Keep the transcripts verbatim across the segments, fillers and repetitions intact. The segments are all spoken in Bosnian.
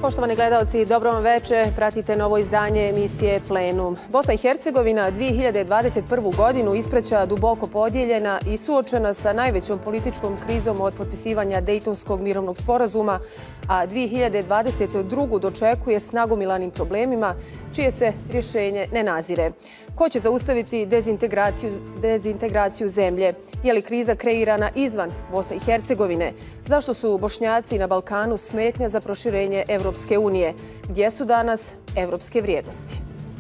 Poštovani gledalci, dobro vam veče. Pratite novo izdanje emisije Plenum. Bosna i Hercegovina dvije hiljade dvadeset prvu. godinu ispraća duboko podijeljena i suočena sa najvećom političkom krizom od potpisivanja Dejtonskog mirovnog sporazuma, a dvije hiljade dvadeset drugu. dočekuje s nagomilanim problemima, čije se rješenje ne nazire. Ko će zaustaviti dezintegraciju, dezintegraciju zemlje? Je li kriza kreirana izvan Bosne i Hercegovine? Zašto su Bošnjaci na Balkanu smetnja za proširenje Evropske unije? Gdje su danas evropske vrijednosti?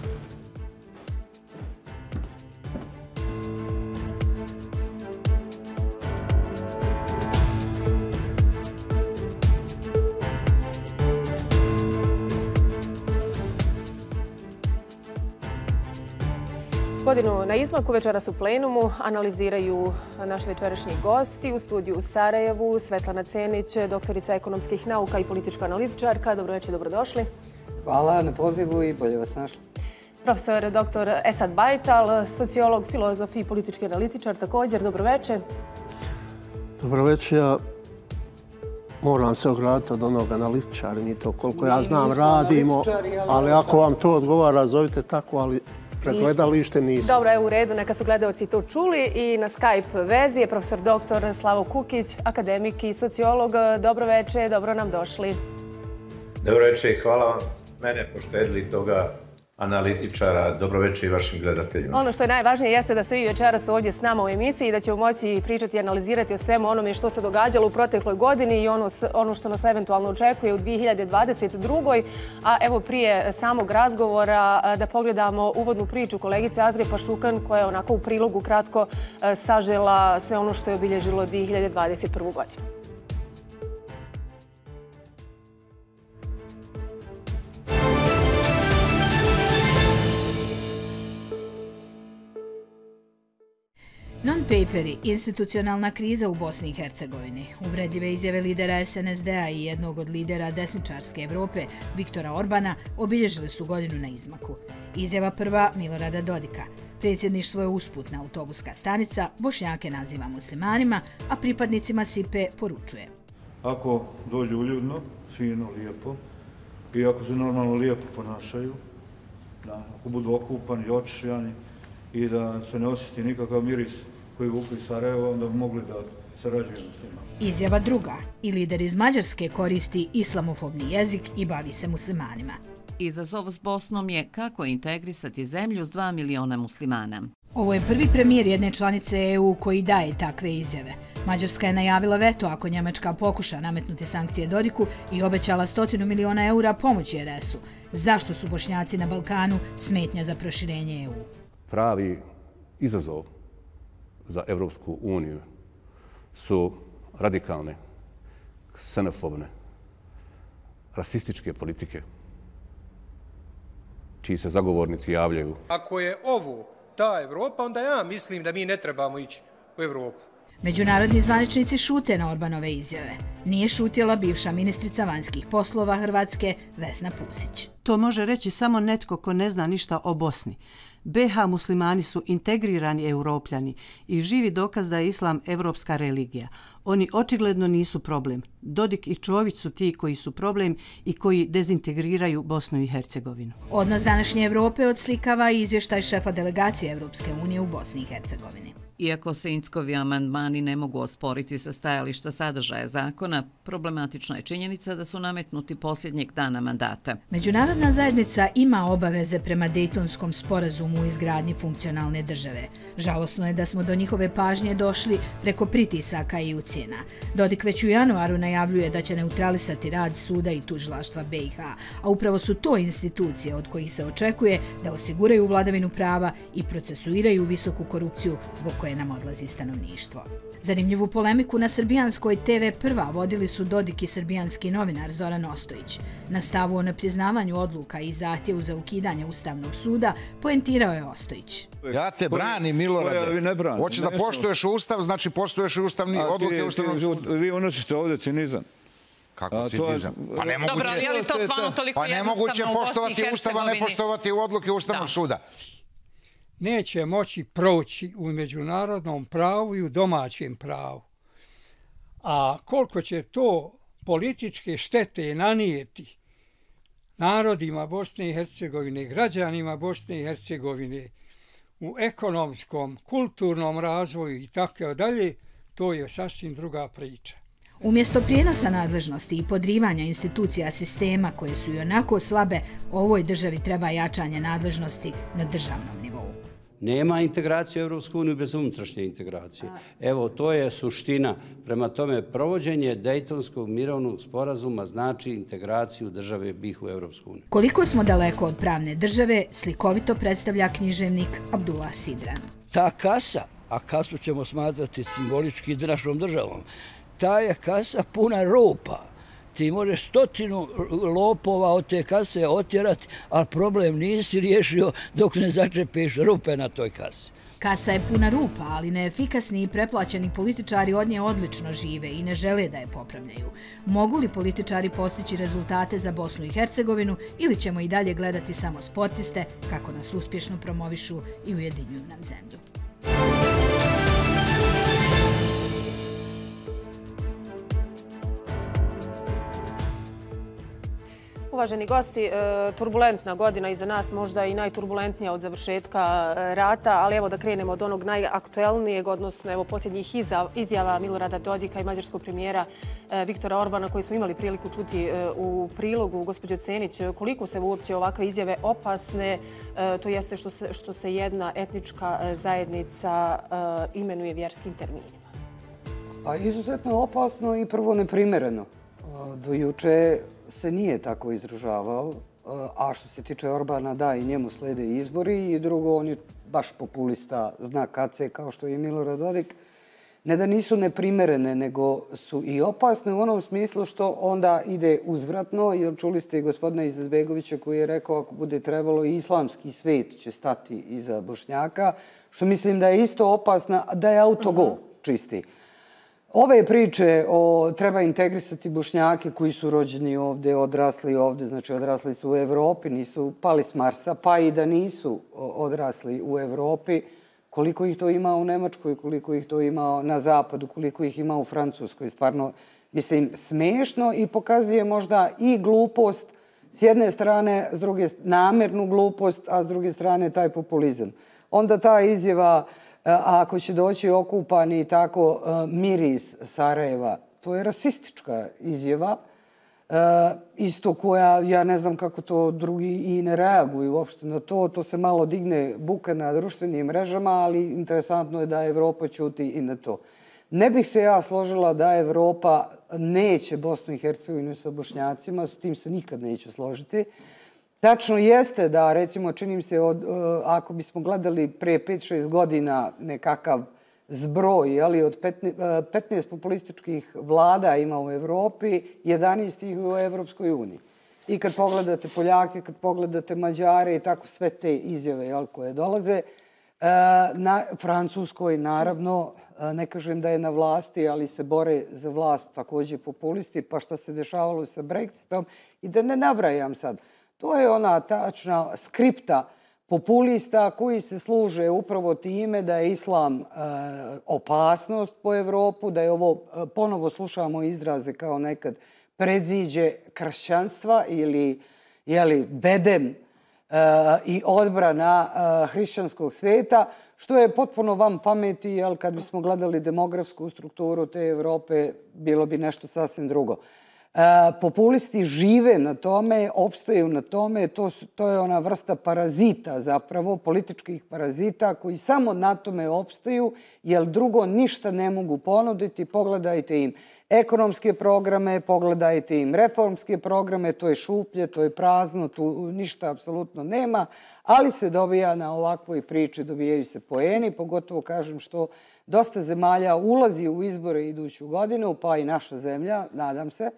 Godinu na izmaku večeras u Plenumu analiziraju naši večerašnji gosti u studiju u Sarajevu. Svetlana Cenić, doktorica ekonomskih nauka i politička analitičarka. Dobro večer, dobrodošli. Hvala na pozivu i bolje vas našli. Profesor doktor Esad Bajtal, sociolog, filozof i politički analitičar također. Dobro večer. Dobro večer. Ja moram se ograditi od onog analitičara. Mi to koliko ja znam radimo, ali ako vam to odgovara, zovite tako, ali pred gledalište nisam. Dobro, je u redu, neka su gledalci to čuli. I na Skype vezi je profesor doktor Slavo Kukić, akademik i sociolog. Dobro večer, dobro nam došli. Dobro večer i hvala vam mene poštedili toga analitičara. Dobro večer i vašim gledateljima. Ono što je najvažnije jeste da ste vi večeras ovdje s nama u emisiji i da ćemo moći pričati i analizirati o svemu onome što se događalo u protekloj godini i ono, ono što nas eventualno očekuje u dvije hiljade dvadeset drugoj. A evo prije samog razgovora da pogledamo uvodnu priču kolegice Azrije Pašukan koja je onako u prilogu kratko sažela sve ono što je obilježilo dvije hiljade dvadeset prvu. godinu. Non-paperi, institucionalna kriza u Bosni i Hercegovini, uvredljive izjave lidera S N S D-a i jednog od lidera desničarske Evrope, Viktora Orbana, obilježili su godinu na izmaku. Izjava prva Milorada Dodika. Predsjedništvo je usputna autobuska stanica, Bošnjake naziva muslimanima, a pripadnicima S I P-e poručuje. Ako dođu uljudno, fino, lijepo, i ako se normalno lijepo ponašaju, da, ako budu okupani i očišljani, i da se ne osjeti nikakav miris koji vuku iz Sarajeva, onda bi mogli da sarađujemo s njima. Izjava druga. I lider iz Mađarske koristi islamofobni jezik i bavi se muslimanima. Izazov s Bosnom je kako integrisati zemlju s dva miliona muslimana. Ovo je prvi premijer jedne članice E U koji daje takve izjave. Mađarska je najavila veto ako Njemačka pokuša nametnuti sankcije Dodiku i obećala stotinu miliona eura pomoći R S-u. Zašto su Bošnjaci na Balkanu smetnja za proširenje E U? Pravi izazov za Evropsku uniju su radikalne, ksenofobne, rasističke politike, čiji se zagovornici javljaju. Ako je ovo ta Evropa, onda ja mislim da mi ne trebamo ići u Evropu. Međunarodni zvaničnici šute na Orbanove izjave. Nije šutjela bivša ministrica vanjskih poslova Hrvatske Vesna Pusić. To može reći samo netko ko ne zna ništa o Bosni. B H muslimani su integrirani europljani i živi dokaz da je islam evropska religija. Oni očigledno nisu problem. Dodik i Čović su ti koji su problem i koji dezintegriraju Bosnu i Hercegovinu. Odnos današnje Evrope odslikava i izvještaj šefa delegacije Evropske unije u Bosni i Hercegovini. Iako se Inckovi amandmani ne mogu osporiti sa stajališta sadržaja zakona, problematična je činjenica da su nametnuti posljednjeg dana mandata. Međunarodna zajednica ima obaveze prema Dejtonskom sporazumu u izgradnji funkcionalne države. Žalosno je da smo do njihove pažnje došli preko pritisaka i ucjena. Dodik već u januaru najavljuje da će neutralisati rad suda i tužilaštva B i H, a upravo su to institucije od kojih se očekuje da osiguraju vladavinu prava i procesuiraju visoku korupciju zbog koje nam odlazi stanovništvo. Zanimljivu polemiku na srbijanskoj T V Prva vodili su Dodik i srbijanski novinar Zoran Ostojić. Na stavu o nepriznavanju odluka i zahtjevu za ukidanje Ustavnog suda poentirao je Ostojić. Ja te branim, Milorade. Hoće da poštuješ Ustav, znači poštuješ i ustavni odluke Ustavnog suda. Vi unosite ovdje cinizam. Kako cinizam? Pa nemoguće, Dobro, ali je li to stvarno toliko pa nemoguće poštovati Ustava, ne poštovati odluke Ustavnog suda. Neće moći proći u međunarodnom pravu i u domaćem pravu. A koliko će to političke štete nanijeti narodima Bosne i Hercegovine, građanima Bosne i Hercegovine u ekonomskom, kulturnom razvoju i tako dalje, to je sasvim druga priča. Umjesto prijenosa nadležnosti i podrivanja institucija sistema koje su i onako slabe, ovoj državi treba jačanje nadležnosti na državnom nivou. Nema integracije u Europsku uniju bez unutrašnje integracije. Evo, to je suština. Prema tome, provođenje Dejtonskog mirovnog sporazuma znači integraciju države B i H u Europsku uniju. Koliko smo daleko od pravne države, slikovito predstavlja književnik Abdullah Sidran. Ta kasa, a kasu ćemo smatrati simbolički našom državom, ta je kasa puna rupa. Ti možeš stotinu lopova od te kase otjerati, ali problem nisi riješio dok ne začepiš rupe na toj kasi. Kasa je puna rupa, ali neefikasni i preplaćeni političari od nje odlično žive i ne žele da je popravljaju. Mogu li političari postići rezultate za Bosnu i Hercegovinu ili ćemo i dalje gledati samo sportiste kako nas uspješno promovišu i ujedinjuju nam zemlju? Uvaženi gosti, turbulentna godina iza nas, možda i najturbulentnija od završetka rata, ali evo da krenemo od onog najaktuelnijeg, odnosno evo posljednjih izjava Milorada Dodika i mađarskog premijera Viktora Orbana koji smo imali priliku čuti u prilogu. Gospođo Cenić, koliko se uopće ovakve izjave opasne, to jeste što se, što se jedna etnička zajednica imenuje vjerskim terminima? Pa izuzetno opasno i prvo neprimereno. Do juče se nije tako izražavao, a što se tiče Orbana, da, i njemu slede izbori i drugo, on je baš populista, zna kad se, kao što je Milorad Dodik. Ne da nisu neprimerene, nego su i opasne u onom smislu što onda ide uzvratno, jer čuli ste i gospodina Izetbegovića koji je rekao ako bude trebalo i islamski svet će stati iza Bošnjaka, što mislim da je isto opasna, da je autogol čisti. Ove priče o treba integrisati Bošnjake koji su rođeni ovdje, odrasli ovdje, znači odrasli su u Evropi, nisu pali s Marsa, pa i da nisu odrasli u Evropi, koliko ih to ima u Nemačkoj, koliko ih to ima na zapadu, koliko ih ima u Francuskoj. Stvarno, mislim, smiješno i pokazuje možda i glupost s jedne strane, s druge namjernu glupost, a s druge strane taj populizam. Onda ta izjava, a ako će doći okupani tako miris Sarajeva, to je rasistička izjava, isto koja, ja ne znam kako to drugi i ne reaguju uopšte na to, to se malo digne buka na društvenim mrežama, ali interesantno je da Evropa ćuti i na to. Ne bih se ja složila da Evropa neće Bosnu i Hercegovinu sa Bošnjacima, s tim se nikad neće složiti. Tačno jeste da, recimo, činim se, od, ako bismo gledali pre pet šest godina nekakav zbroj, ali od petnaest populističkih vlada ima u Evropi, jedanaest ih u Evropskoj uniji. I kad pogledate Poljake, kad pogledate Mađare i tako sve te izjave jel, koje dolaze, na Francuskoj naravno, ne kažem da je na vlasti, ali se bore za vlast također populisti, pa šta se dešavalo sa Brexitom i da ne nabrajam sad. To je ona tačna skripta populista koji se služe upravo time da je islam e, opasnost po Evropu, da je ovo, ponovo slušamo izraze kao nekad, predziđe kršćanstva ili jeli, bedem e, i odbrana e, hrišćanskog sveta, što je potpuno vam pameti, jer kad bismo gledali demografsku strukturu te Evrope, bilo bi nešto sasvim drugo. Populisti žive na tome, opstaju na tome, to, su, to je ona vrsta parazita zapravo, političkih parazita koji samo na tome opstaju, jer drugo ništa ne mogu ponuditi. Pogledajte im ekonomske programe, pogledajte im reformske programe, to je šuplje, to je prazno, tu ništa apsolutno nema, ali se dobija na ovakvoj priči, dobijaju se poeni, pogotovo kažem što dosta zemalja ulazi u izbore iduću godinu, pa i naša zemlja, nadam se.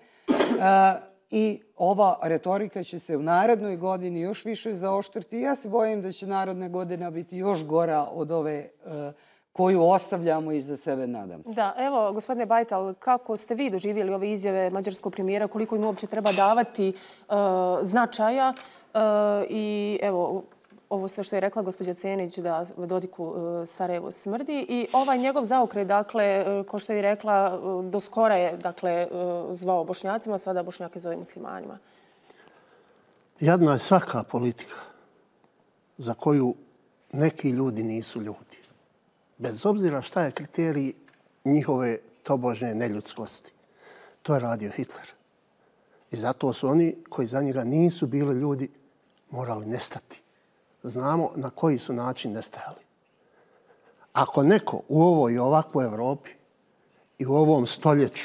I ova retorika će se u narednoj godini još više zaoštriti. Ja se bojim da će naredna godina biti još gora od ove koju ostavljamo iza sebe, nadam se. Da, evo, gospodine Bajtal, kako ste vi doživjeli ove izjave mađarskog premijera, koliko im uopće treba davati uh, značaja uh, i evo, ovo sve što je rekla gospođa Cenić da Dodiku uh, Sarajevo smrdi i ovaj njegov zaokret, dakle, uh, ko što je rekla, uh, do skora je dakle, uh, zvao Bošnjacima, sada Bošnjake zove muslimanima. Jadna je svaka politika za koju neki ljudi nisu ljudi. Bez obzira šta je kriterij njihove tobožnje neljudskosti. To je radio Hitler. I zato su oni koji za njega nisu bili ljudi morali nestati. Znamo na koji su način nestajali. Ako neko u ovoj i ovakvoj Evropi i u ovom stoljeću,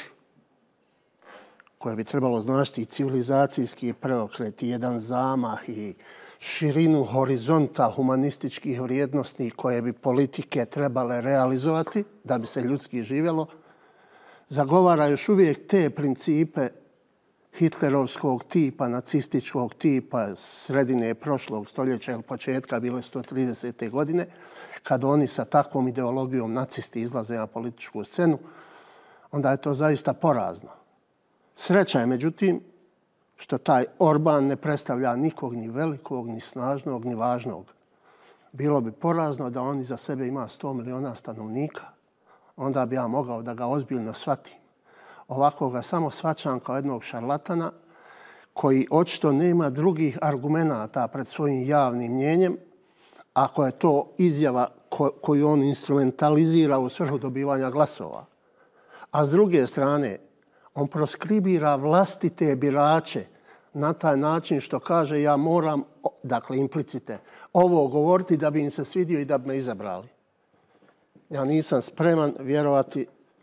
koje bi trebalo značiti i civilizacijski preokret, i jedan zamah, i širinu horizonta humanističkih vrijednosti koje bi politike trebale realizovati da bi se ljudski živjelo, zagovara još uvijek te principe hitlerovskog tipa, nacističkog tipa sredine prošlog stoljeća ili početka bile sto tridesete godine, kad oni sa takvom ideologijom nacisti izlaze na političku scenu, onda je to zaista porazno. Sreća je, međutim, što taj Orban ne predstavlja nikog ni velikog, ni snažnog, ni važnog. Bilo bi porazno da on iza sebe ima sto miliona stanovnika. Onda bi ja mogao da ga ozbiljno shvatim. Ovako ga samo shvaćam kao jednog šarlatana koji očito nema drugih argumenata pred svojim javnim mnjenjem, ako je to izjava koju on instrumentalizira u svrhu dobivanja glasova. A s druge strane, on proskribira vlastite birače na taj način što kaže ja moram, dakle implicite, ovo govoriti da bi im se svidio i da bi me izabrali. Ja nisam spreman vjerovati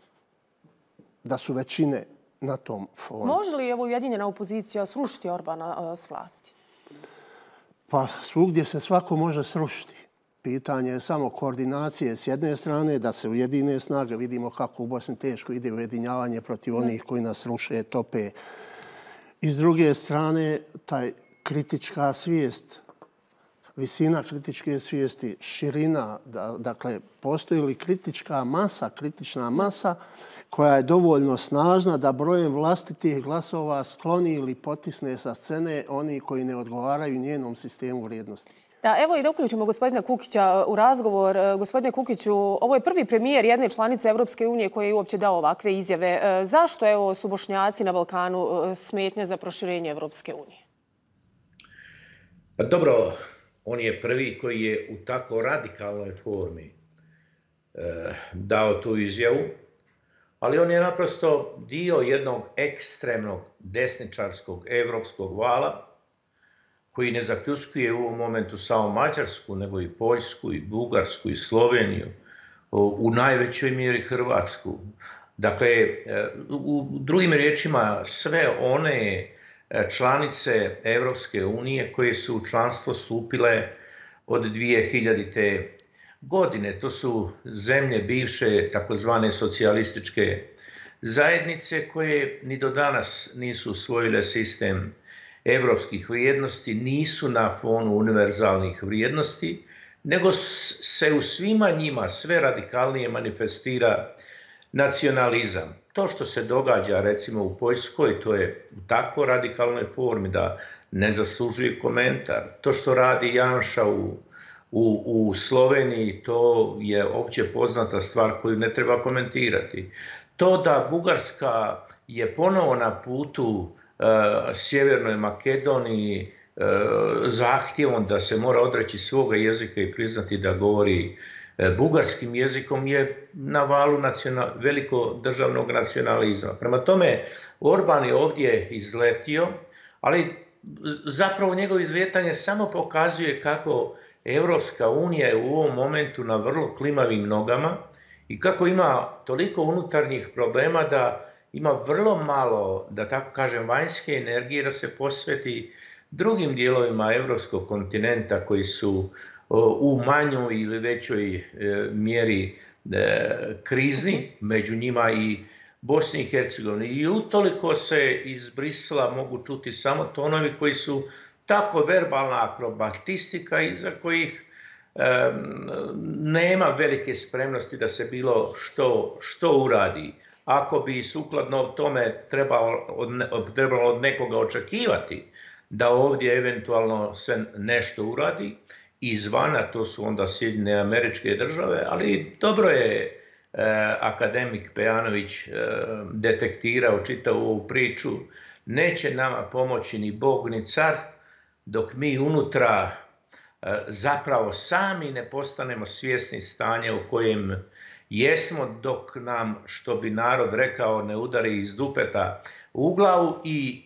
da su većine na tom fonu. Može li evo ujedinjena opozicija srušiti Orbana s vlasti? Pa svugdje se svako može srušiti. Pitanje je samo koordinacije s jedne strane, da se ujedine snage. Vidimo kako u Bosni teško ide ujedinjavanje protiv onih koji nas ruše, tope. I s druge strane, taj kritička svijest, visina kritičke svijesti, širina, da, dakle, postoji li kritička masa, kritična masa koja je dovoljno snažna da brojem vlastitih glasova skloni ili potisne sa scene oni koji ne odgovaraju njenom sistemu vrijednosti. Da, evo i da uključimo gospodina Kukića u razgovor. Gospodine Kukiću, ovo je prvi premijer jedne članice Evropske unije koji je uopće dao ovakve izjave. Zašto evo, su Bošnjaci na Balkanu smetnja za proširenje Evropske unije? Pa dobro, on je prvi koji je u tako radikalnoj formi eh, dao tu izjavu, ali on je naprosto dio jednog ekstremnog desničarskog evropskog vala koji ne zaključuje u ovom momentu samo Mađarsku, nego i Poljsku, i Bugarsku, i Sloveniju, u najvećoj mjeri Hrvatsku. Dakle, u drugim riječima, sve one članice Evropske unije koje su u članstvo stupile od dvije hiljadite. godine. To su zemlje bivše takozvane socijalističke zajednice koje ni do danas nisu usvojile sistem evropskih vrijednosti, nisu na fonu univerzalnih vrijednosti, nego se u svima njima sve radikalnije manifestira nacionalizam. To što se događa recimo u Poljskoj, to je u tako radikalnoj formi da ne zaslužuje komentar. To što radi Janša u, u, u Sloveniji, to je opće poznata stvar koju ne treba komentirati. To da Bugarska je ponovo na putu uh, Sjevernoj Makedoniji uh, zahtjevom da se mora odreći svoga jezika i priznati da govori bugarskim jezikom je na valu nacional, veliko državnog nacionalizma. Prema tome, Orban je ovdje izletio, ali zapravo njegovo izletanje samo pokazuje kako Evropska unija je u ovom momentu na vrlo klimavim nogama i kako ima toliko unutarnjih problema da ima vrlo malo, da tako kažem, vanjske energije da se posveti drugim dijelovima evropskog kontinenta koji su u manjoj ili većoj mjeri krizni, među njima i Bosni i Hercegovini. I utoliko se iz Brisela mogu čuti samo tonovi koji su tako verbalna akrobatistika iza kojih nema velike spremnosti da se bilo što, što uradi. Ako bi sukladno tome trebalo od, trebalo od nekoga očekivati da ovdje eventualno se nešto uradi, izvana, to su onda Sjedinjene Američke Države, ali dobro je e, akademik Pejanović e, detektirao čitavu ovu priču. Neće nama pomoći ni Bog ni car, dok mi unutra zapravo sami ne postanemo svjesni stanja u kojem jesmo, dok nam, što bi narod rekao, ne udari iz dupeta u glavu i,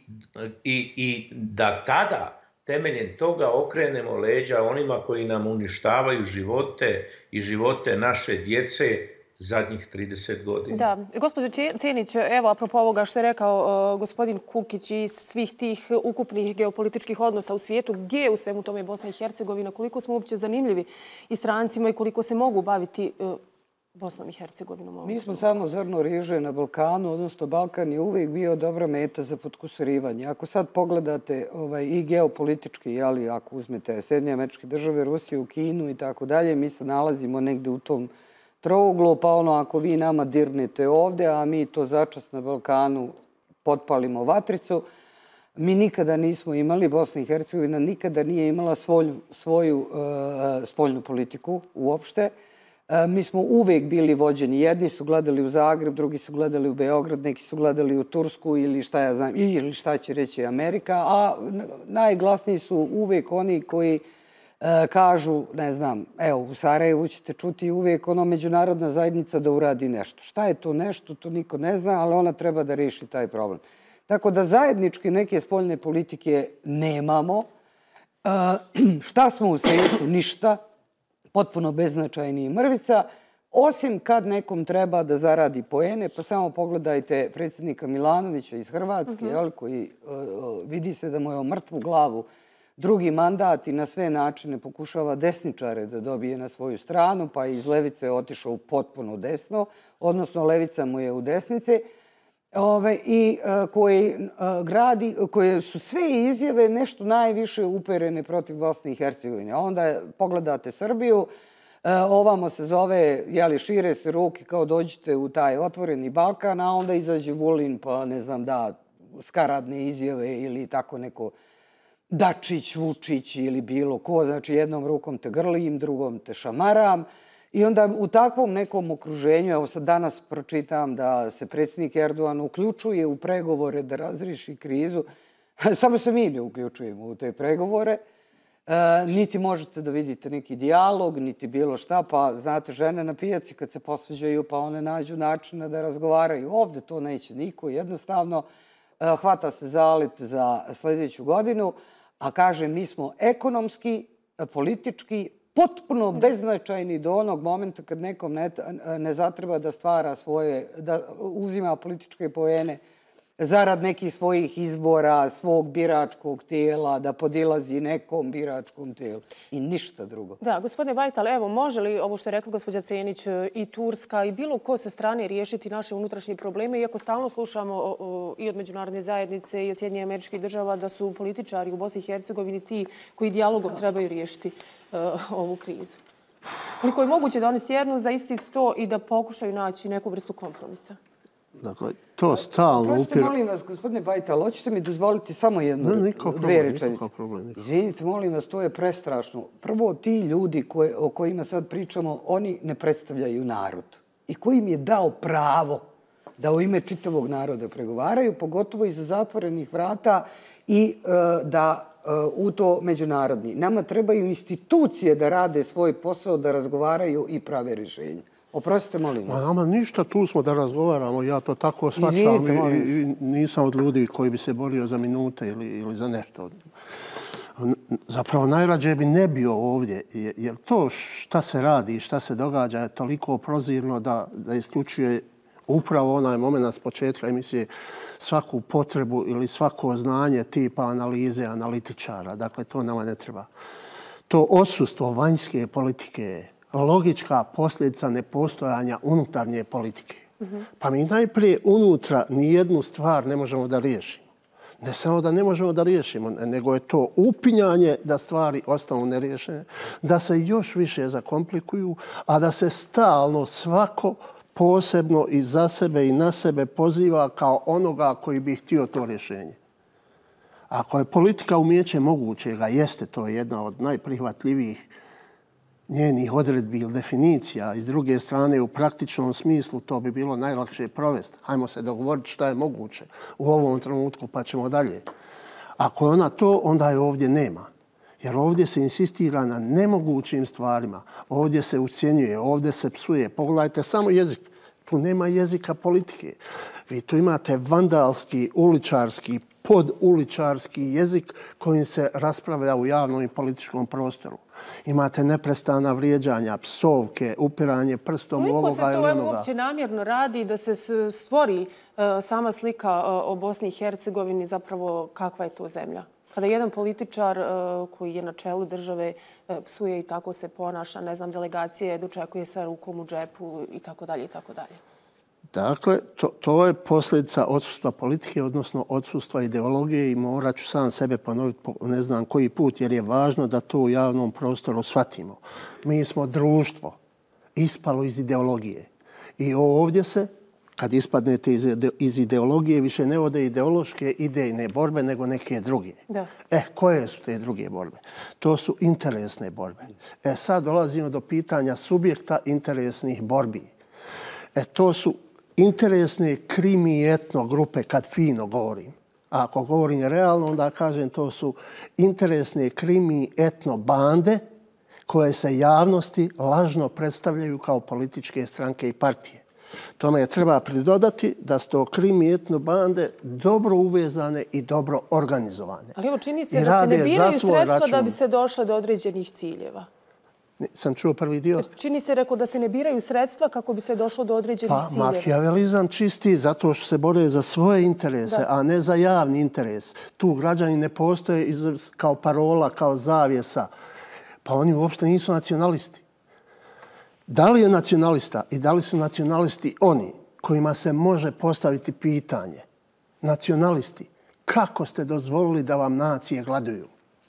i, i da tada temeljem toga okrenemo leđa onima koji nam uništavaju živote i živote naše djece zadnjih trideset godina. Da. Gospođo Cjenić, evo, apropo ovoga što je rekao uh, gospodin Kukić i svih tih ukupnih geopolitičkih odnosa u svijetu, gdje je u svemu tome Bosna i Hercegovina, koliko smo uopće zanimljivi i strancima i koliko se mogu baviti uh, Bosnom i Hercegovinom? Mi smo samo zrno riže na Balkanu, odnosno Balkan je uvijek bio dobra meta za potkusurivanje. Ako sad pogledate ovaj, i geopolitički, ali ako uzmete Sjedinjene Američke Države, Rusiju, Kinu i tako dalje, mi se nalazimo negde u tom trouglu, pa ono ako vi nama dirnete ovdje, a mi to začas na Balkanu potpalimo vatricu, mi nikada nismo imali, Bosna i Hercegovina nikada nije imala svoju, svoju uh, spoljnu politiku uopšte. Mi smo uvijek bili vođeni. Jedni su gledali u Zagreb, drugi su gledali u Beograd, neki su gledali u Tursku ili šta ja znam, ili šta će reći Amerika, a najglasniji su uvijek oni koji e, kažu, ne znam, evo, u Sarajevu ćete čuti uvijek ono međunarodna zajednica da uradi nešto. Šta je to nešto, to niko ne zna, ali ona treba da riješi taj problem. Tako da zajednički neke spoljne politike nemamo. E, šta smo u svijetu? Ništa. Potpuno beznačajni i mrvica, osim kad nekom treba da zaradi poene, pa samo pogledajte predsjednika Milanovića iz Hrvatske, uh-huh. jel, koji uh, vidi se da mu je o mrtvu glavu drugi mandat i na sve načine pokušava desničare da dobije na svoju stranu, pa iz levice otišao potpuno desno, odnosno levica mu je u desnici, Ove, i uh, koji, uh, gradi, koje su sve izjave nešto najviše uperene protiv Bosne i Hercegovine. Onda pogledate Srbiju, uh, ovamo se zove, jeli, šire se ruke kao dođete u taj otvoreni Balkan, a onda izađe Vulin pa ne znam da skaradne izjave ili tako neko Dačić, Vučić ili bilo ko. Znači jednom rukom te grlim, drugom te šamaram. I onda u takvom nekom okruženju, evo sad danas pročitam da se predsjednik Erdogan uključuje u pregovore da razriši krizu. Samo se mi ne uključujemo u te pregovore. E, niti možete da vidite neki dijalog, niti bilo šta. Pa znate, žene na pijaci kad se posveđaju pa one nađu načina da razgovaraju. Ovdje to neće niko. Jednostavno e, hvata se zalet za sljedeću godinu, a kaže mi smo ekonomski, politički, potpuno beznačajni do onog momenta kad nekom ne, ne zatreba da stvara svoje, da uzima političke poene zarad nekih svojih izbora, svog biračkog tijela, da podilazi nekom biračkom tijelu i ništa drugo. Da, gospodine Bajtal, evo, može li ovo što je rekla gospođa Cjenić i Turska i bilo ko sa strane riješiti naše unutrašnje probleme, iako stalno slušamo o, o, i od međunarodne zajednice i od Sjedinjenih Američkih Država da su političari u Bosni i Hercegovini ti koji dijalogom trebaju riješiti uh, ovu krizu? Koliko je moguće da oni sjednu za isti sto i da pokušaju naći neku vrstu kompromisa? Dakle, to stalno upira... Prostite, molim vas, gospodine Bajtal, hoćete mi dozvoliti samo jednu, ne, dve rečenice? Izvinite, molim vas, to je prestrašno. Prvo, ti ljudi koje, o kojima sad pričamo, oni ne predstavljaju narod. I koji im je dao pravo da u ime čitavog naroda pregovaraju, pogotovo iza zatvorenih vrata i uh, da uh, u to međunarodni. Nama trebaju institucije da rade svoj posao, da razgovaraju i prave rješenja. Oprostite, molim vas. Nama ništa, tu smo da razgovaramo. Ja to tako shvaćam i, i nisam od ljudi koji bi se borio za minute ili, ili za nešto. Zapravo, najrađe bi ne bio ovdje, jer to šta se radi i šta se događa je toliko prozirno da, da isključuje upravo onaj moment s početka emisije svaku potrebu ili svako znanje tipa analize analitičara. Dakle, to nama ne treba. To odsustvo vanjske politike je logička posljedica nepostojanja unutarnje politike. Mm-hmm. Pa mi najprije unutra nijednu stvar ne možemo da riješimo. Ne samo da ne možemo da riješimo, nego je to upinjanje da stvari ostanu neriješene, da se još više zakomplikuju, a da se stalno svako posebno i za sebe i na sebe poziva kao onoga koji bi htio to rješenje. Ako je politika umijeće mogućega, jeste to jedna od najprihvatljivijih njenih odredbi ili definicija. I s druge strane, u praktičnom smislu to bi bilo najlakše provesti. Hajmo se dogovoriti šta je moguće u ovom trenutku, pa ćemo dalje. Ako je ona to, onda je ovdje nema. Jer ovdje se insistira na nemogućim stvarima. Ovdje se ucjenjuje, ovdje se psuje. Pogledajte samo jezik. Tu nema jezika politike. Vi tu imate vandalski, uličarski, poduličarski jezik kojim se raspravlja u javnom i političkom prostoru. Imate neprestana vrijeđanja, psovke, upiranje prstom u ovoga ili onoga. Koliko se to uopće namjerno radi da se stvori sama slika o Bosni i Hercegovini, zapravo kakva je to zemlja? Kada jedan političar koji je na čelu države psuje i tako se ponaša, ne znam, delegacije dočekuje sa rukom u džepu i tako dalje i tako dalje. Dakle, to, to je posljedica odsustva politike, odnosno odsustva ideologije i morat ću sam sebe ponoviti po ne znam koji put, jer je važno da to u javnom prostoru shvatimo. Mi smo društvo ispalo iz ideologije i ovdje se, kad ispadnete iz, iz ideologije, više ne vode ideološke idejne borbe, nego neke druge. Da. E, koje su te druge borbe? To su interesne borbe. E, sad dolazimo do pitanja subjekta interesnih borbi. E, to su interesne krimi i etno grupe, kad fino govorim. A ako govorim realno, onda kažem to su interesne krimi i etno bande koje se javnosti lažno predstavljaju kao političke stranke i partije. Tome je treba pridodati da su to krimi etno bande dobro uvezane i dobro organizovane. Ali evo čini se da se ne biraju sredstva da bi se došlo do određenih ciljeva. Sam čuo prvi dio. Čini se, rekao, da se ne biraju sredstva kako bi se došlo do određenih ciljeva. Pa, makijavelizam čisti zato što se bore za svoje interese, a ne za javni interes. Tu građani ne postoje kao parola, kao zavjesa. Pa oni uopšte nisu nacionalisti. Da li je nacionalista i da li su nacionalisti oni kojima se može postaviti pitanje? Nacionalisti, kako ste dozvolili da vam nacije gladuju?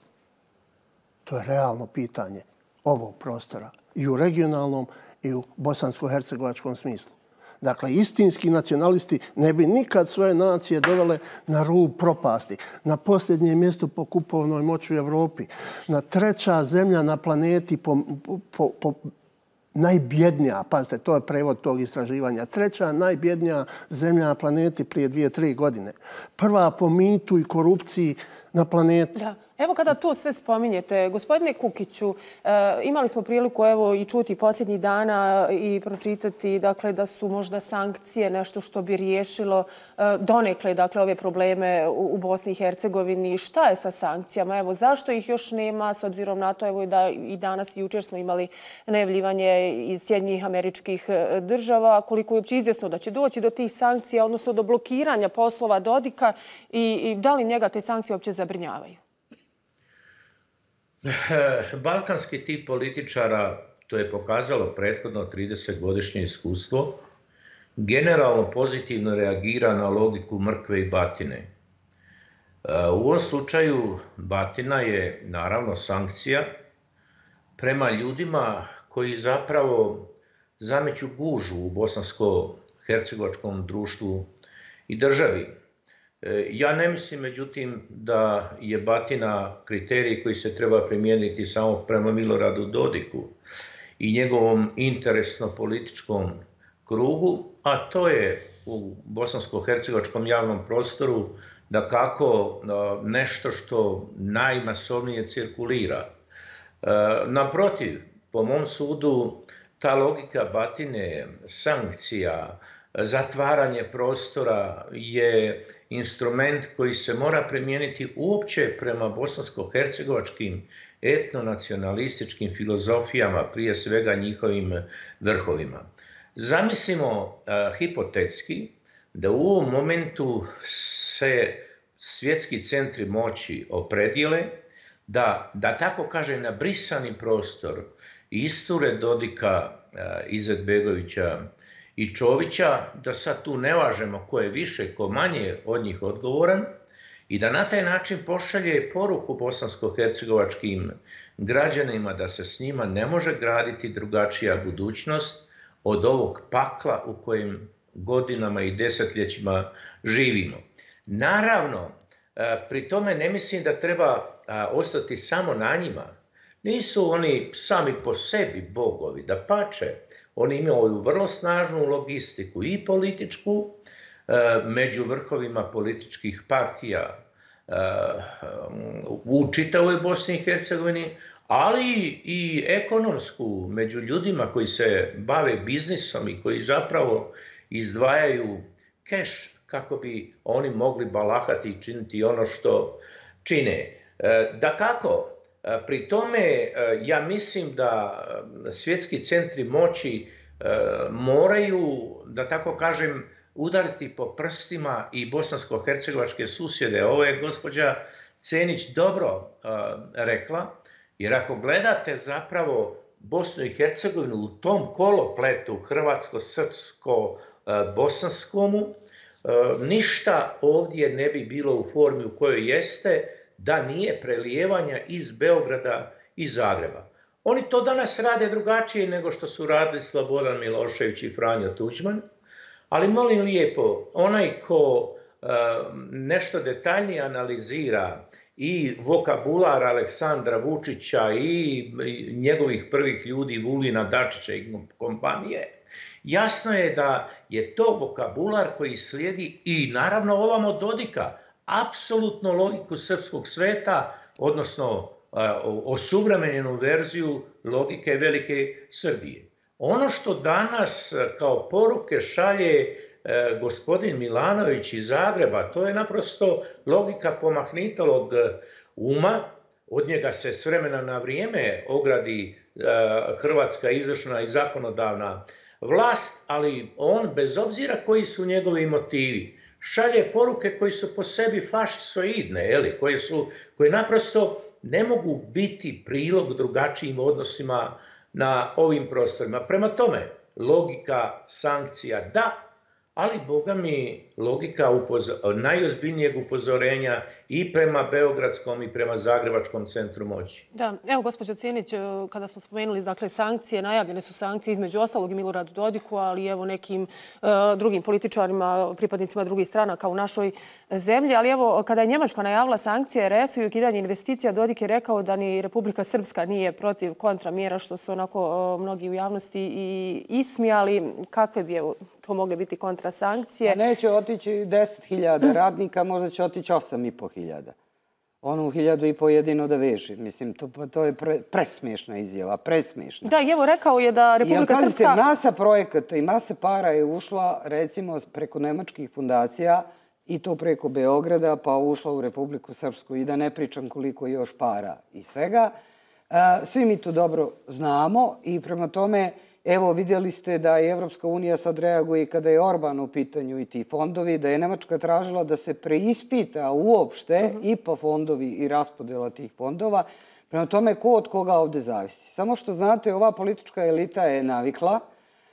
To je realno pitanje ovog prostora i u regionalnom i u bosansko-hercegovačkom smislu. Dakle, istinski nacionalisti ne bi nikad svoje nacije dovele na rub propasti, na posljednje mjesto po kupovnoj moći u Evropi, na treća zemlja na planeti po, po, po najbjednija, pazite, to je prevod tog istraživanja, treća najbjednija zemlja na planeti prije dvije, tri godine. Prva po mitu i korupciji na planeti. Da. Evo kada to sve spominjete, gospodine Kukiću, imali smo priliku evo i čuti posljednjih dana i pročitati dakle, da su možda sankcije nešto što bi riješilo donekle dakle, ove probleme u Bosni i Hercegovini. Šta je sa sankcijama? Evo, zašto ih još nema s obzirom na to evo, da i danas i jučer smo imali najavljivanje iz Sjedinjenih Američkih Država, koliko je uopće izvjesno da će doći do tih sankcija, odnosno do blokiranja poslova Dodika i, i da li njega te sankcije uopće zabrinjavaju? Balkanski tip političara, to je pokazalo prethodno tridesetgodišnje iskustvo, generalno pozitivno reagira na logiku mrkve i batine. U ovom slučaju batina je naravno sankcija prema ljudima koji zapravo zameću gužu u bosansko-hercegovačkom društvu i državi. Ja ne mislim, međutim, da je batina kriterij koji se treba primijeniti samo prema Miloradu Dodiku i njegovom interesno-političkom krugu, a to je u bosansko-hercegovačkom javnom prostoru da kako nešto što najmasovnije cirkulira. Naprotiv, po mom sudu, ta logika batine, sankcija, zatvaranje prostora je instrument koji se mora primijeniti uopće prema bosansko-hercegovačkim etnonacionalističkim filozofijama, prije svega njihovim vrhovima. Zamislimo uh, hipotetski da u ovom momentu se svjetski centri moći opredijele da, da tako kaže, na brisani prostor isture Dodika, uh, Izetbegovića i Čovića, da sad tu ne važemo ko je više, ko manje od njih odgovoran i da na taj način pošalje poruku bosansko-hercegovačkim građanima da se s njima ne može graditi drugačija budućnost od ovog pakla u kojem godinama i desetljećima živimo. Naravno, pri tome ne mislim da treba ostati samo na njima. Nisu oni sami po sebi bogovi, da pače. Oni imaju vrlo snažnu logistiku i političku među vrhovima političkih partija u čitavoj Bosni i Hercegovini, ali i ekonomsku među ljudima koji se bave biznisom i koji zapravo izdvajaju keš kako bi oni mogli balahati i činiti ono što čine. Da kako? Pri tome ja mislim da svjetski centri moći moraju, da tako kažem, udariti po prstima i bosansko-hercegovačke susjede. Ovo je gospođa Cenić dobro rekla, jer ako gledate zapravo Bosnu i Hercegovinu u tom kolopletu hrvatsko-srpsko-bosanskomu, ništa ovdje ne bi bilo u formi u kojoj jeste da nije prelijevanja iz Beograda i Zagreba. Oni to danas rade drugačije nego što su radili Slobodan Milošević i Franjo Tuđman, ali molim lijepo, onaj ko nešto detaljnije analizira i vokabular Aleksandra Vučića i njegovih prvih ljudi Vulina, Dačića i kompanije, jasno je da je to vokabular koji slijedi i naravno ovamo Dodika, apsolutno logiku srpskog sveta, odnosno osuvremenjenu verziju logike Velike Srbije. Ono što danas kao poruke šalje gospodin Milanović iz Zagreba, to je naprosto logika pomahnitalog uma. Od njega se s vremena na vrijeme ogradi hrvatska izvršna i zakonodavna vlast, ali on, bez obzira koji su njegovi motivi, šalje poruke koji su po sebi fašisoidne, koje, su, koje naprosto ne mogu biti prilog drugačijim odnosima na ovim prostorima. Prema tome, logika sankcija da, ali, boga mi, logika najozbiljnijeg upozorenja i prema Beogradskom i prema Zagrebačkom centru moći. Da, evo, gospođo Cenić, kada smo spomenuli, dakle, sankcije, najavljene su sankcije između ostalog i Miloradu Dodiku, ali evo nekim drugim političarima, pripadnicima drugih strana kao u našoj zemlji. Ali evo, kada je Njemačka najavila sankcije R S-u i ukidanje investicija, Dodik je rekao da ni Republika Srpska nije protiv kontramjera, što su onako mnogi u javnosti i ismijali. Kakve bi evo to mogle biti kontrasankcije? Neće otići deset hiljada radnika, možda će otići osam i po hiljada. Onu hiljadu i po jedino da veži. Mislim, to je presmiješna izjava, presmiješna. Da, i evo rekao je da Republika Srpska... Jer, masa projekata i masa para je ušla, recimo, preko nemačkih fundacija i to preko Beograda, pa ušla u Republiku Srpsku i da ne pričam koliko je još para i svega. Svi mi to dobro znamo i prema tome, evo, vidjeli ste da je Evropska unija sad reaguje kada je Orban u pitanju i ti fondovi, da je Nemačka tražila da se preispita uopšte i pa fondovi i raspodjela tih fondova. Prema tome, ko od koga ovdje zavisi. Samo što znate, ova politička elita je navikla.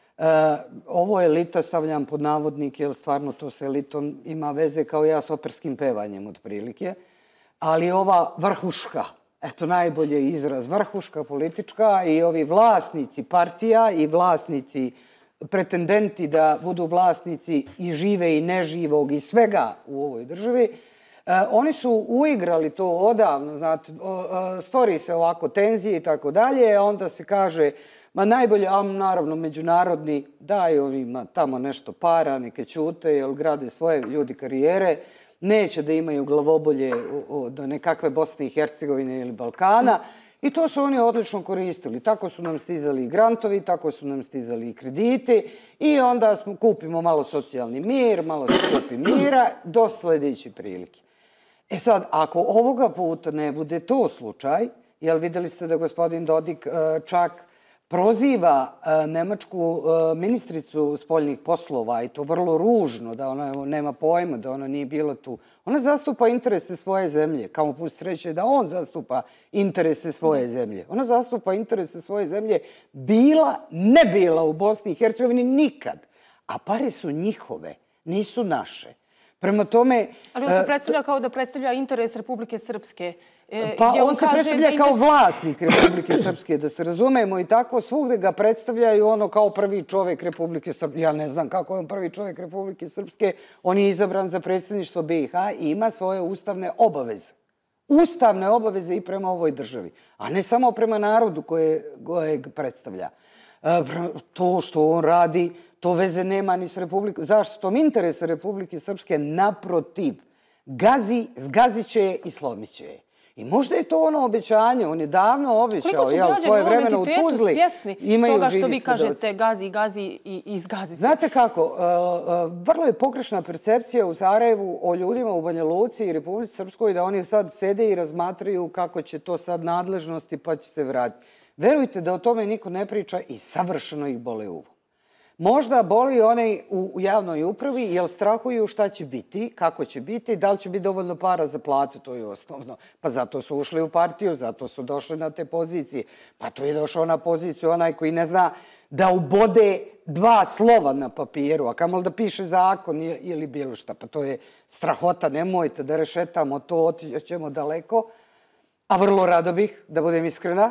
Ovo elita stavljam pod navodnik, jer stvarno to s elitom ima veze kao ja s operskim pevanjem otprilike. Ali ova vrhuška, eto najbolje izraz, vrhuška politička i ovi vlasnici partija i vlasnici, pretendenti da budu vlasnici i žive i neživog i svega u ovoj državi, oni su uigrali to odavno, znate, stvori se ovako tenzije i tako dalje, a onda se kaže, ma najbolje, a naravno međunarodni, daj ovima tamo nešto para, neke ćute, jer grade svoje ljudi karijere, neće da imaju glavobolje do nekakve Bosne i Hercegovine ili Balkana i to su oni odlično koristili. Tako su nam stizali i grantovi, tako su nam stizali i krediti i onda smo, kupimo malo socijalni mir, malo se kupi mira do sljedeće prilike. E sad, ako ovoga puta ne bude to slučaj, jer vidjeli ste da gospodin Dodik čak proziva nemačku ministricu spoljnih poslova i to vrlo ružno, da ona nema pojma, da ona nije bila tu. Ona zastupa interese svoje zemlje, kao pust sreće da on zastupa interese svoje zemlje. Ona zastupa interese svoje zemlje, bila, ne bila u Bosni i Hercegovini nikad. A pare su njihove, nisu naše. Prema tome... Ali on se predstavlja kao da predstavlja interes Republike Srpske. Pa on se predstavlja kao vlasnik Republike Srpske, da se razumemo i tako. Svugde ga predstavljaju ono kao prvi čovjek Republike Srpske. Ja ne znam kako je on prvi čovjek Republike Srpske. On je izabran za predsjedništvo B i H i ima svoje ustavne obaveze. Ustavne obaveze i prema ovoj državi. A ne samo prema narodu kojeg predstavlja. To što on radi, to veze nema ni s Republikom. Zašto? Tom interesa Republike Srpske naprotiv. gazi, zgazit će je i slomit će je. I možda je to ono obećanje, on je davno obećao, jel, svoje vremena u Tuzli. Svjesni toga što vi kažete gazi, gazi i izgazit će. Znate kako, vrlo je pogrešna percepcija u Sarajevu o ljudima u Banja Luci i Republici Srpskoj da oni sad sede i razmatraju kako će to sad nadležnosti pa će se vratiti. Verujte da o tome niko ne priča i savršeno ih bole uvo. Možda boli onaj u javnoj upravi jer strahuju šta će biti, kako će biti, da li će biti dovoljno para za plate, to je osnovno. Pa zato su ušli u partiju, zato su došli na te pozicije. Pa to je došao na poziciju onaj koji ne zna da ubode dva slova na papiru, a kamoli da piše zakon ili bilo šta. Pa to je strahota, nemojte da rešetamo to, otićemo daleko. A vrlo rado bih, da budem iskrena.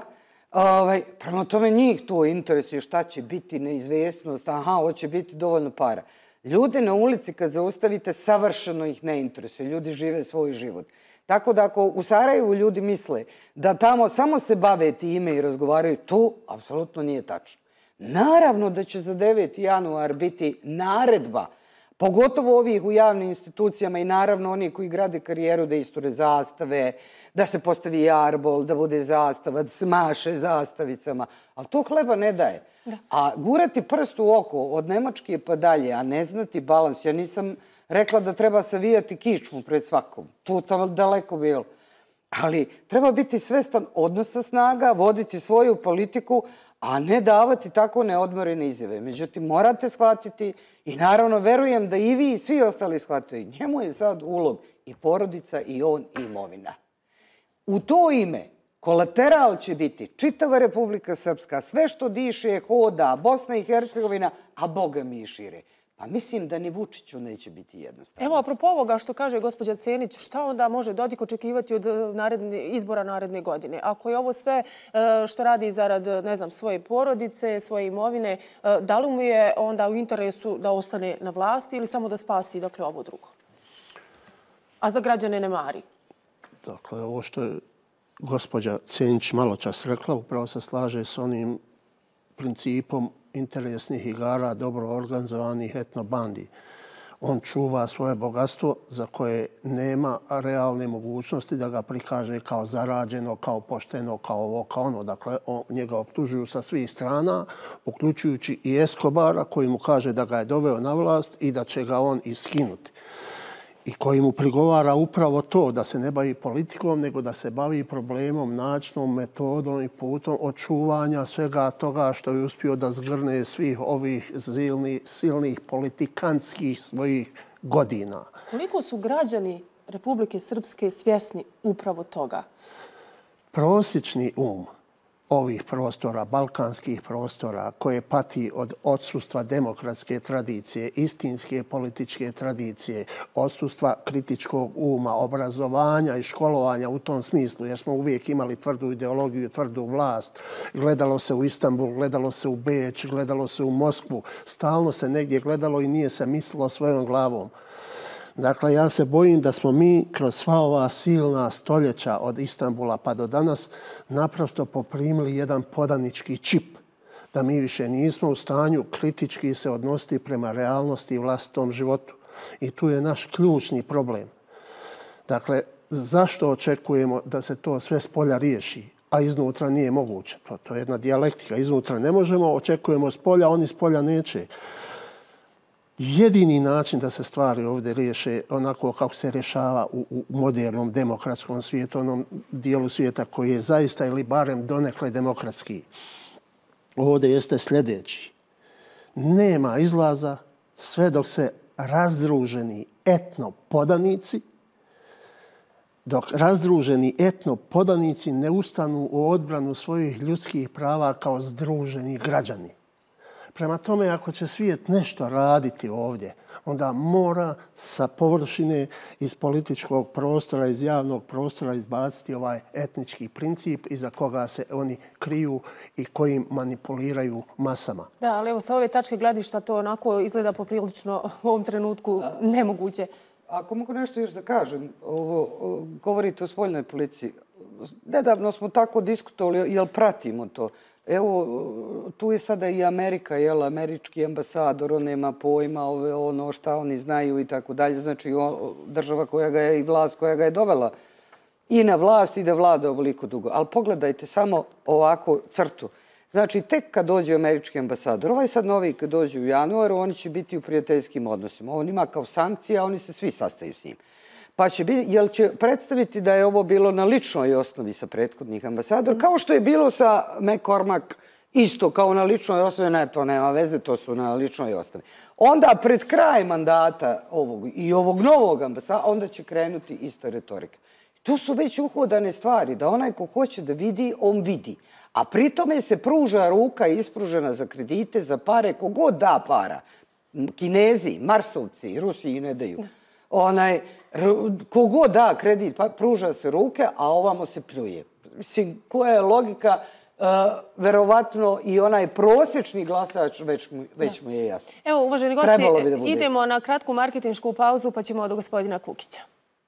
Prema tome njih to interesuje šta će biti, neizvjesnost, aha, hoće biti dovoljno para. Ljude na ulici kad zaustavite, savršeno ih ne interesuje. Ljudi žive svoj život. Tako da ako u Sarajevu ljudi misle da tamo samo se bave time i razgovaraju, to apsolutno nije tačno. Naravno da će za deveti januar biti naredba, pogotovo ovih u javnim institucijama i naravno oni koji grade karijeru da isture zastave, da se postavi jarbol, da bude zastava, da se maše zastavicama. Ali to hleba ne daje. A gurati prst u oko od Nemačke pa dalje, a ne znati balans. Ja nisam rekla da treba savijati kičmu pred svakom. To tamo daleko bilo. Ali treba biti svestan odnosa snaga, voditi svoju politiku, a ne davati tako neodmorene izjave. Međutim, morate shvatiti i naravno verujem da i vi i svi ostali shvataju. Njemu je sad ulog i porodica i on i imovina. U to ime kolateral će biti čitava Republika Srpska, sve što diše, hoda, Bosna i Hercegovina, a Boga mi i šire. Pa mislim da ni Vučiću neće biti jednostavno. Evo, apropo ovoga što kaže gospođa Cenić, šta onda može Dodik očekivati od izbora naredne godine? Ako je ovo sve što radi zarad, ne znam, svoje porodice, svoje imovine, da li mu je onda u interesu da ostane na vlasti ili samo da spasi, dakle, ovo drugo? A za građane ne mari? Dakle, ovo što je gospođa Cenić malo čas rekla, upravo se slaže s onim principom interesnih igara, dobro organizovanih etnobandi. On čuva svoje bogatstvo za koje nema realne mogućnosti da ga prikaže kao zarađeno, kao pošteno, kao ovo, kao ono. Dakle, njega optužuju sa svih strana, uključujući i Escobara koji mu kaže da ga je doveo na vlast i da će ga on iskinuti. I koji mu prigovara upravo to, da se ne bavi politikom, nego da se bavi problemom, načinom, metodom i putom očuvanja svega toga što je uspio da zgrne svih ovih zilnih, silnih politikantskih svojih godina. Koliko su građani Republike Srpske svjesni upravo toga? Prosječni um ovih prostora, balkanskih prostora, koje pati od odsustva demokratske tradicije, istinske političke tradicije, odsustva kritičkog uma, obrazovanja i školovanja u tom smislu, jer smo uvijek imali tvrdu ideologiju, tvrdu vlast. Gledalo se u Istanbul, gledalo se u Beč, gledalo se u Moskvu. Stalno se negdje gledalo i nije se mislilo svojom glavom. Dakle, ja se bojim da smo mi kroz sva ova silna stoljeća od Istanbula pa do danas naprosto poprimili jedan podanički čip. Da mi više nismo u stanju kritički se odnositi prema realnosti i vlastitom životu. I tu je naš ključni problem. Dakle, zašto očekujemo da se to sve s polja riješi, a iznutra nije moguće? To, to je jedna dijalektika. Iznutra ne možemo, očekujemo s polja, oni s polja neće. Jedini način da se stvari ovdje riješe onako kako se rješava u, u modernom demokratskom svijetu, onom dijelu svijeta koji je zaista ili barem donekle demokratski, ovdje jeste sljedeći. Nema izlaza sve dok se razdruženi etno-podanici, dok razdruženi etno-podanici ne ustanu u odbranu svojih ljudskih prava kao združeni građani. Prema tome, ako će svijet nešto raditi ovdje, onda mora sa površine iz političkog prostora, iz javnog prostora izbaciti ovaj etnički princip iza koga se oni kriju i kojim manipuliraju masama. Da, ali evo sa ove tačke gledišta to onako izgleda poprilično u ovom trenutku nemoguće. Ako mogu nešto još da kažem, ovo, govorite o spoljnoj politici. Nedavno smo tako diskutovali, jel pratimo to. Evo, tu je sada i Amerika, jel, američki ambasador, on nema pojma ove, ono šta oni znaju i tako dalje. Znači, država koja ga je i vlast koja ga je dovela i na vlast i da vlada ovoliko dugo. Ali pogledajte samo ovako crtu. Znači, tek kad dođe američki ambasador, ovaj sad novi kad dođe u januaru, oni će biti u prijateljskim odnosima. On ima kao sankcija, oni se svi sastaju s njim. Pa će biti, jel će predstaviti da je ovo bilo na ličnoj osnovi sa prethodnih ambasadora, kao što je bilo sa McCormack, isto kao na ličnoj osnovi, ne, to nema veze, to su na ličnoj osnovi. Onda pred kraj mandata ovog i ovog novog ambasadora, onda će krenuti ista retorika. Tu su već uhodane stvari, da onaj ko hoće da vidi, on vidi. A pritome se pruža ruka ispružena za kredite, za pare, kogod da para. Kinezi, Marsovci, Rusiji ne daju. Onaj, kogod da kredit, pa pruža se ruke, a ovamo se pljuje. Mislim, koja je logika, verovatno i onaj prosječni glasač već mu je jasno. Evo, uvaženi gosti, idemo na kratku marketinšku pauzu, pa ćemo do gospodina Kukića.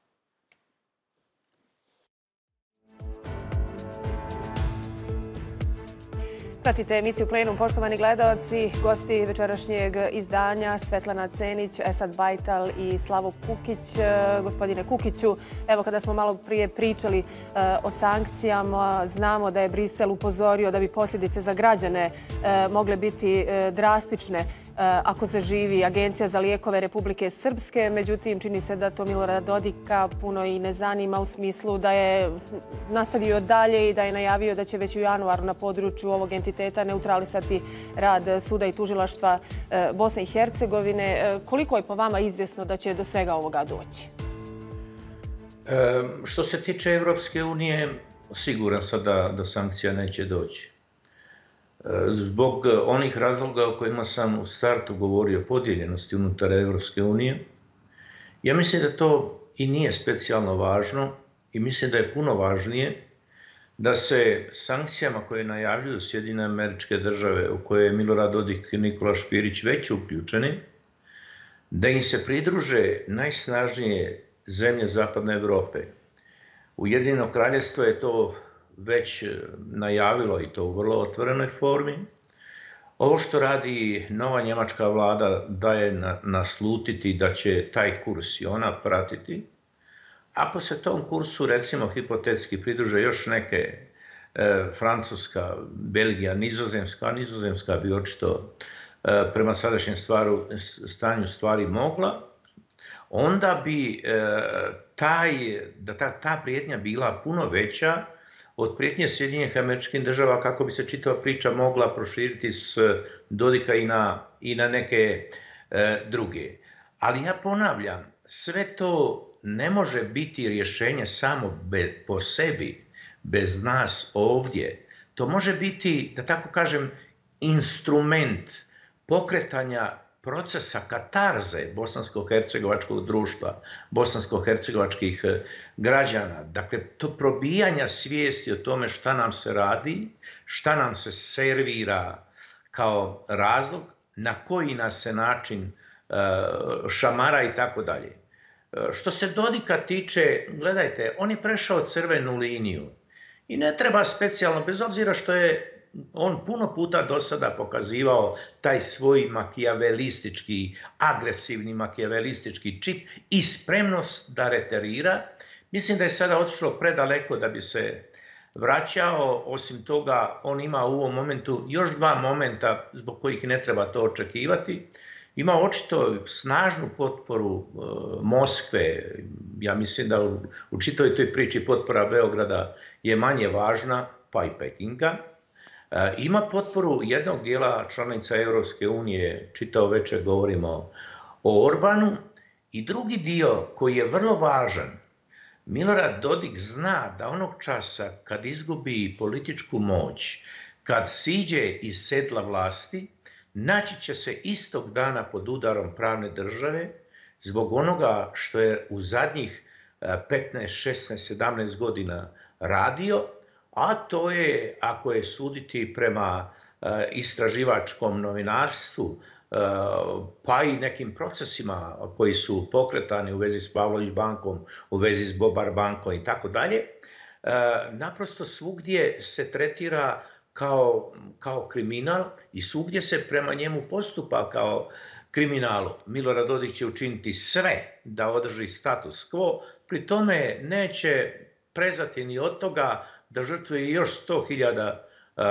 Pratite emisiju Plenum, poštovani gledalci, gosti večerašnjeg izdanja Svetlana Cenić, Esad Bajtal i Slavo Kukić. Gospodine Kukiću, evo kada smo malo prije pričali o sankcijama, znamo da je Brisel upozorio da bi posljedice za građane mogle biti drastične ako zaživi Agencija za lijekove Republike Srpske. Međutim, čini se da to Milorada Dodika puno i ne zanima u smislu da je nastavio dalje i da je najavio da će već u januaru na području ovog entiteta neutralisati rad suda i tužilaštva Bosne i Hercegovine. Koliko je po vama izvjesno da će do svega ovoga doći? Što se tiče Evropske unije, siguran sam da do sankcija neće doći. Zbog onih razloga o kojima sam u startu govorio, podijeljenosti unutar Evropske unije, ja mislim da to i nije specijalno važno i mislim da je puno važnije da se sankcijama koje najavljuju Sjedinjene Američke Države, u koje je Milorad Dodik i Nikola Špirić već uključeni, da im se pridruže najsnažnije zemlje Zapadne Evrope. Ujedinjeno kraljevstvo je to već najavilo i to u vrlo otvorenoj formi. Ovo što radi nova njemačka vlada daje naslutiti da će taj kurs i ona pratiti. Ako se tom kursu, recimo, hipotetski pridruže još neke Francuska, Belgija, Nizozemska, Nizozemska bi očito prema sadašnjem stanju stvari mogla, onda bi ta prijetnja bila puno veća od prijetnje Sjedinjenih Američkih Država, kako bi se čitava priča mogla proširiti s Dodika i na neke druge. Ali ja ponavljam, sve to ne može biti rješenje samo po sebi, bez nas ovdje. To može biti, da tako kažem, instrument pokretanja procesa katarze bosansko-hercegovačkog društva, bosansko-hercegovačkih građana. Dakle, to probijanja svijesti o tome šta nam se radi, šta nam se servira kao razlog, na koji nas se način šamara i tako dalje. Što se Dodika tiče, gledajte, on je prešao crvenu liniju i ne treba specijalno, bez obzira što je on puno puta do sada pokazivao taj svoj makijavelistički, agresivni makijavelistički čip i spremnost da reterira. Mislim da je sada otišlo predaleko da bi se vraćao. Osim toga, on ima u ovom momentu još dva momenta zbog kojih ne treba to očekivati. Ima očito snažnu potporu Moskve. Ja mislim da u čitavoj toj priči potpora Beograda je manje važna, pa i Pekinga. Ima potporu jednog dijela članica Evropske unije, čitao večer govorimo o Orbanu, i drugi dio koji je vrlo važan. Milorad Dodik zna da onog časa kad izgubi političku moć, kad siđe iz sedla vlasti, naći će se istog dana pod udarom pravne države zbog onoga što je u zadnjih petnaest, šesnaest, sedamnaest godina radio, a to je, ako je suditi prema istraživačkom novinarstvu, pa i nekim procesima koji su pokretani u vezi s Pavlović bankom, u vezi s Bobar bankom i tako dalje, naprosto svugdje se tretira kao, kao kriminal i svugdje se prema njemu postupa kao kriminalu. Milorad Dodik će učiniti sve da održi status quo, pri tome neće prezati ni od toga da žrtvuje još sto hiljada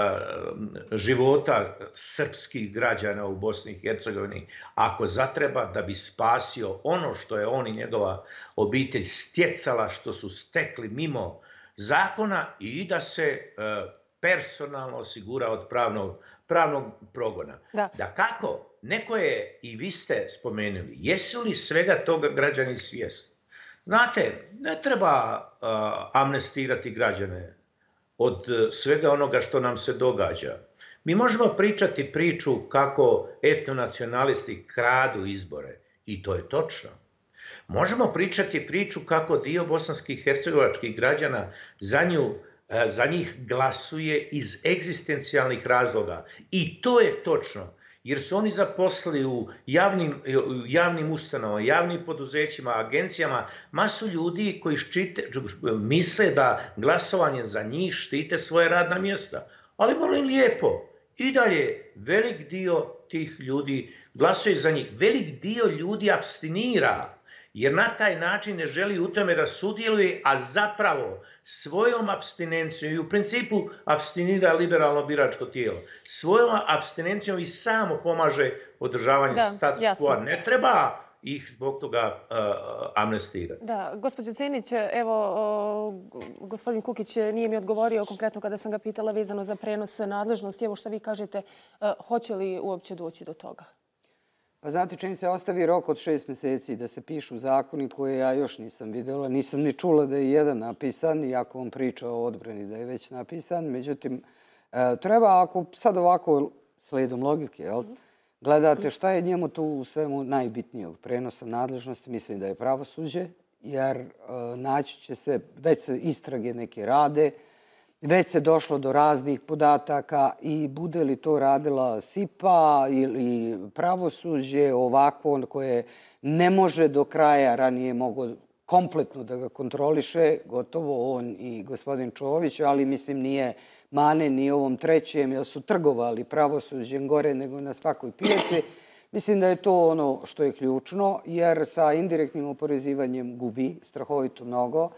života srpskih građana u Bosni i Hercegovini, ako zatreba, da bi spasio ono što je on i njegova obitelj stjecala, što su stekli mimo zakona, i da se personalno osigura od pravnog, pravnog progona. Da. da kako? Neko je, i vi ste spomenuli, jesu li svega toga građani svjesni? Znate, ne treba uh, amnestirati građane od svega onoga što nam se događa. Mi možemo pričati priču kako etnonacionalisti kradu izbore, i to je točno. Možemo pričati priču kako dio bosanskih i hercegovačkih građana za, nju, za njih glasuje iz egzistencijalnih razloga. I to je točno, jer su oni zaposlili u javnim, javnim ustanovama, javnim poduzećima, agencijama, masu ljudi koji štite, misle da glasovanje za njih štite svoje radna mjesta. Ali molim lijepo, i dalje velik dio tih ljudi glasuje za njih. Velik dio ljudi apstinira, jer na taj način ne želi u tome da sudjeluje, a zapravo svojom apstinencijom, i u principu apstinira liberalno biračko tijelo, svojom apstinencijom i samo pomaže održavanje status quo. Ne treba ih zbog toga uh, amnestirati. Da, gospođo Cenić, evo, o, gospodin Kukić nije mi odgovorio konkretno kada sam ga pitala vezano za prenos nadležnosti. Evo što vi kažete, uh, hoće li uopće doći do toga? Pa znate, čim se ostavi rok od šest mjeseci da se pišu zakoni koje ja još nisam vidjela, nisam ni čula da je jedan napisan, iako on priča o odbrani da je već napisan. Međutim, treba, ako sad ovako slijedom logike, jel, gledate šta je njemu tu u svemu najbitnije od prenosa nadležnosti, mislim da je pravosuđe, jer naći će se, već se istrage neke rade, već se došlo do raznih podataka i bude li to radila S I P A ili pravosuđe ovako koje ne može do kraja, ranije mogo kompletno da ga kontroliše, gotovo on i gospodin Čović, ali mislim nije mane ni ovom trećem, jer su trgovali pravosuđem gore nego na svakoj pijaci. Mislim da je to ono što je ključno, jer sa indirektnim oporezivanjem gubi strahovito mnogo.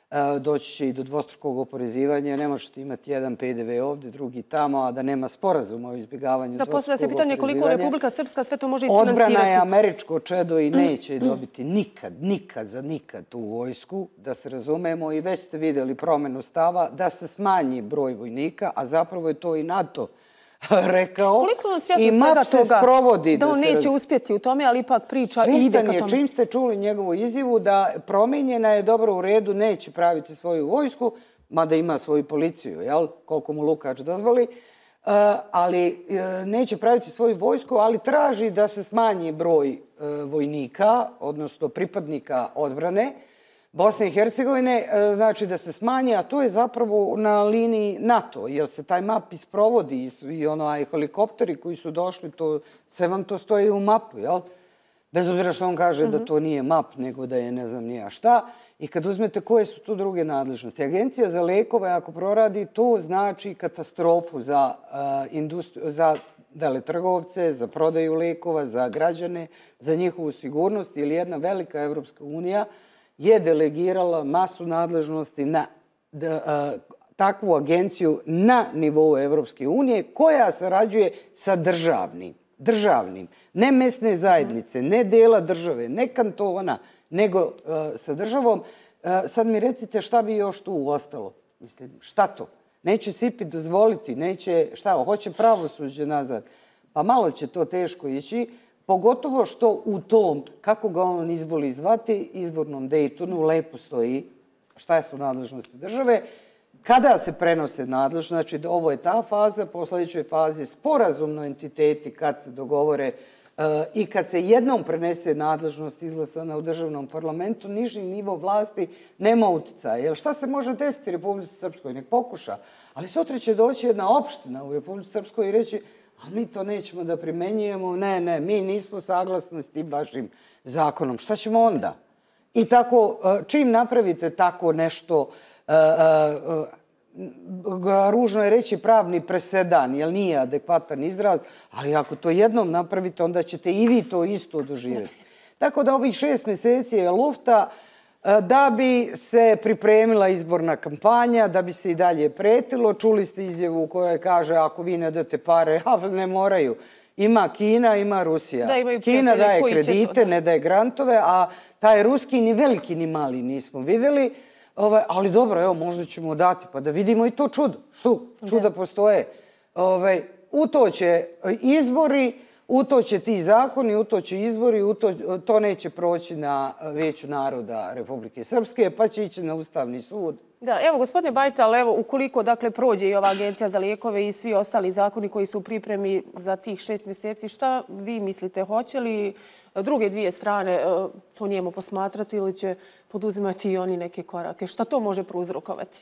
Doći će i do dvostrukog oporezivanja. Ne možete imati jedan P D V ovdje, drugi tamo, a da nema sporazuma o izbjegavanju dvostrukog oporezivanja. Da, postavlja se pitanje koliko Republika Srpska sve to može isfinansirati. Odbrana je američko čedo i neće dobiti nikad, nikad za nikad tu vojsku, da se razumemo, i već ste vidjeli promjenu stava da se smanji broj vojnika, a zapravo je to i NATO rekao. Koliko je on svjesno svega se toga sprovodi, da on neće uspjeti u tome, ali ipak priča i ide ka tome? Čim ste čuli njegovu izjavu da promijenjena je, dobro, u redu, neće praviti svoju vojsku, mada ima svoju policiju, jel? Koliko mu Lukač dozvoli, ali neće praviti svoju vojsku, ali traži da se smanji broj vojnika, odnosno pripadnika odbrane Bosne i Hercegovine, znači da se smanji, a to je zapravo na liniji NATO, jer se taj map isprovodi i onaj helikopteri koji su došli, to, sve vam to stoji u mapu, jel? Bez obzira što on kaže da to nije map, nego da je ne znam nija šta. I kad uzmete koje su tu druge nadležnosti. Agencija za lekove, ako proradi, to znači katastrofu za, uh, za veletrgovce, za prodaju lekova, za građane, za njihovu sigurnost, ili jedna velika Evropska unija je delegirala masu nadležnosti na da, a, takvu agenciju na nivou Evropske unije koja sarađuje sa državnim, državnim, ne mesne zajednice, ne dela države, ne kantona, nego a, sa državom. A, sad mi recite šta bi još tu ostalo. Mislim, šta to? Neće S I P I dozvoliti, neće, šta, hoće pravosuđe nazad. Pa malo će to teško ići. Pogotovo što u tom, kako ga on izvoli zvati, izvornom Daytonu, lepo stoji šta su nadležnosti države. Kada se prenose nadležnosti, znači ovo je ta faza, po sljedećoj fazi sporazumno entiteti kad se dogovore uh, i kad se jednom prenese nadležnost izglasana u državnom parlamentu, niži nivo vlasti nema utjecaja. Jer šta se može desiti Republici Srpskoj? Nek pokuša. Ali sutra će doći jedna opština u Republici Srpskoj i reći: a mi to nećemo da primenjujemo, ne, ne, mi nismo saglasni s tim vašim zakonom. Šta ćemo onda? I tako, čim napravite tako nešto, ružno je reći pravni presedan, jer nije adekvatan izraz, ali ako to jednom napravite, onda ćete i vi to isto doživjeti. Tako da ovih šest mjeseci je lufta da bi se pripremila izborna kampanja, da bi se i dalje pretilo. Čuli ste izjavu u kojoj kaže ako vi ne date pare, a ne moraju. Ima Kina, ima Rusija. Kina daje kredite, ne daje grantove, a taj ruski ni veliki ni mali nismo vidjeli. Ali dobro, evo, možda ćemo dati pa da vidimo i to čudo. Što? Čuda postoje. U to će izbori, u to će ti zakoni, u to će izbori, to neće proći na Vijeću naroda Republike Srpske, pa će ići na Ustavni sud. Da, evo, gospodine Bajtal, evo, ukoliko, dakle, prođe i ova agencija za lijekove i svi ostali zakoni koji su u pripremi za tih šest mjeseci, šta vi mislite, hoće li druge dvije strane to njemu posmatrati ili će poduzimati i oni neke korake? Šta to može prouzrokovati?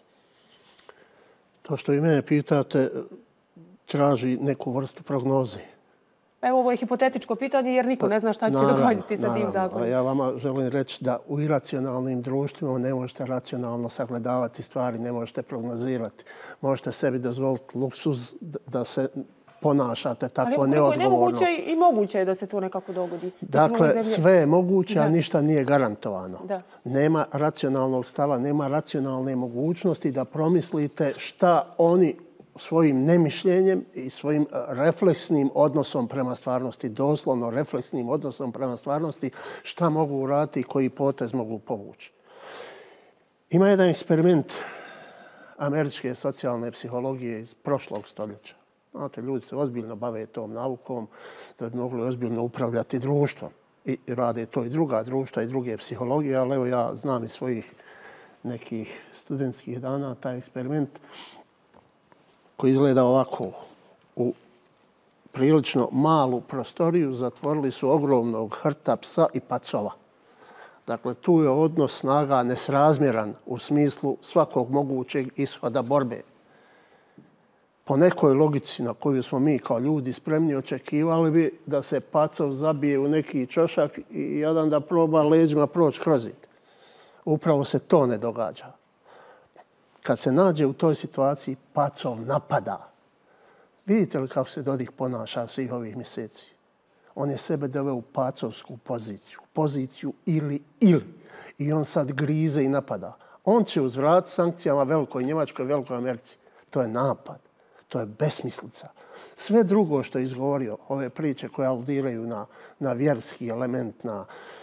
To što i mene pitate, traži neku vrstu prognoze. Evo, ovo je hipotetičko pitanje jer niko ne zna šta će se dogoditi sa tim zakonom. Ja vama želim reći da u iracionalnim društvima ne možete racionalno sagledavati stvari, ne možete prognozirati. Možete sebi dozvoliti luksuz da se ponašate tako neodgovorno. Ali i moguće je da se to nekako dogodi. Dakle, sve je moguće, a ništa nije garantovano. Nema racionalnog stava, nema racionalne mogućnosti da promislite šta oni svojim nemišljenjem i svojim refleksnim odnosom prema stvarnosti, doslovno refleksnim odnosom prema stvarnosti, šta mogu uraditi i koji potez mogu povući. Ima jedan eksperiment američke socijalne psihologije iz prošlog stoljeća. Znate, ljudi se ozbiljno bave tom naukom da bi mogli ozbiljno upravljati društvom. I rade to i druga društva i druge psihologije, ali evo ja znam iz svojih nekih studentskih dana taj eksperiment koji izgleda ovako. U prilično malu prostoriju zatvorili su ogromnog hrta psa i pacova. Dakle, tu je odnos snaga nesrazmjeran u smislu svakog mogućeg ishoda borbe. Po nekoj logici na koju smo mi kao ljudi spremni očekivali bi da se pacov zabije u neki čošak i jedan da proba leđima proći kroz zid. Upravo se to ne događa. Kad se nađe u toj situaciji, pacov napada. Vidite li kako se Dodik ponaša svih ovih mjeseci? On je sebe doveo u pacovsku poziciju. Poziciju ili ili. I on sad grize i napada. On će uzvratiti sankcijama Velikoj Njemačkoj, Velikoj Americi. To je napad. To je besmislica. Sve drugo što je izgovorio, ove priče koje aludiraju na, na vjerski element, na,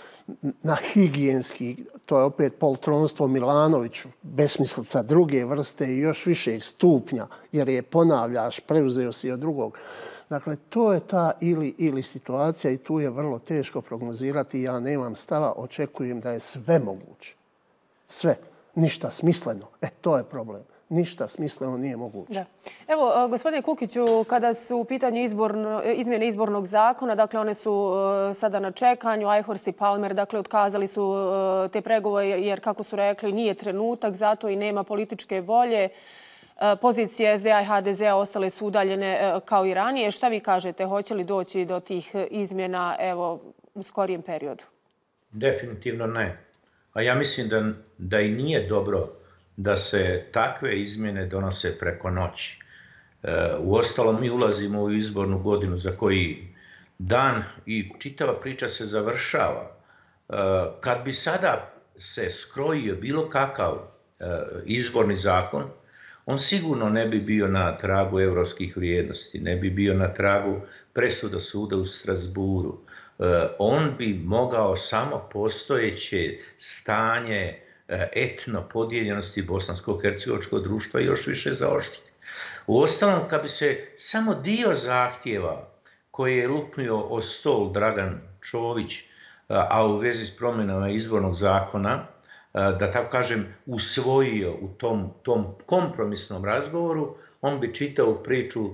na higijenski, to je opet poltronstvo Milanoviću, besmislica druge vrste i još višeg stupnja, jer je ponavljaš, preuzeo si od drugog. Dakle, to je ta ili ili situacija i tu je vrlo teško prognozirati. Ja nemam stava, očekujem da je sve moguće. Sve. Ništa smisleno. E, to je problem. Ništa smisleno nije moguće. Da. Evo, gospodine Kukiću, kada su u pitanju izborno, izmjene izbornog zakona, dakle, one su uh, sada na čekanju, Eichhorst i Palmer, dakle, otkazali su uh, te pregovore jer, kako su rekli, nije trenutak, zato i nema političke volje. Uh, pozicije S D A i H D Z-a ostale su udaljene uh, kao i ranije. Šta vi kažete, hoće li doći do tih izmjena, evo, u skorijem periodu? Definitivno ne. A ja mislim da, da i nije dobro da se takve izmjene donose preko noći. E, uostalom, mi ulazimo u izbornu godinu za koji dan i čitava priča se završava. E, kad bi sada se skrojio bilo kakav e, izborni zakon, on sigurno ne bi bio na tragu evropskih vrijednosti, ne bi bio na tragu presuda suda u Strasburu. E, on bi mogao samo postojeće stanje etno podijeljenosti bosansko-hercegovačkog društva još više zaoštriti. Uostalom, kad bi se samo dio zahtjeva koje je lupnio o stol Dragan Čović, a u vezi s promjenama izbornog zakona, da tako kažem, usvojio u tom, tom kompromisnom razgovoru, on bi čitao priču,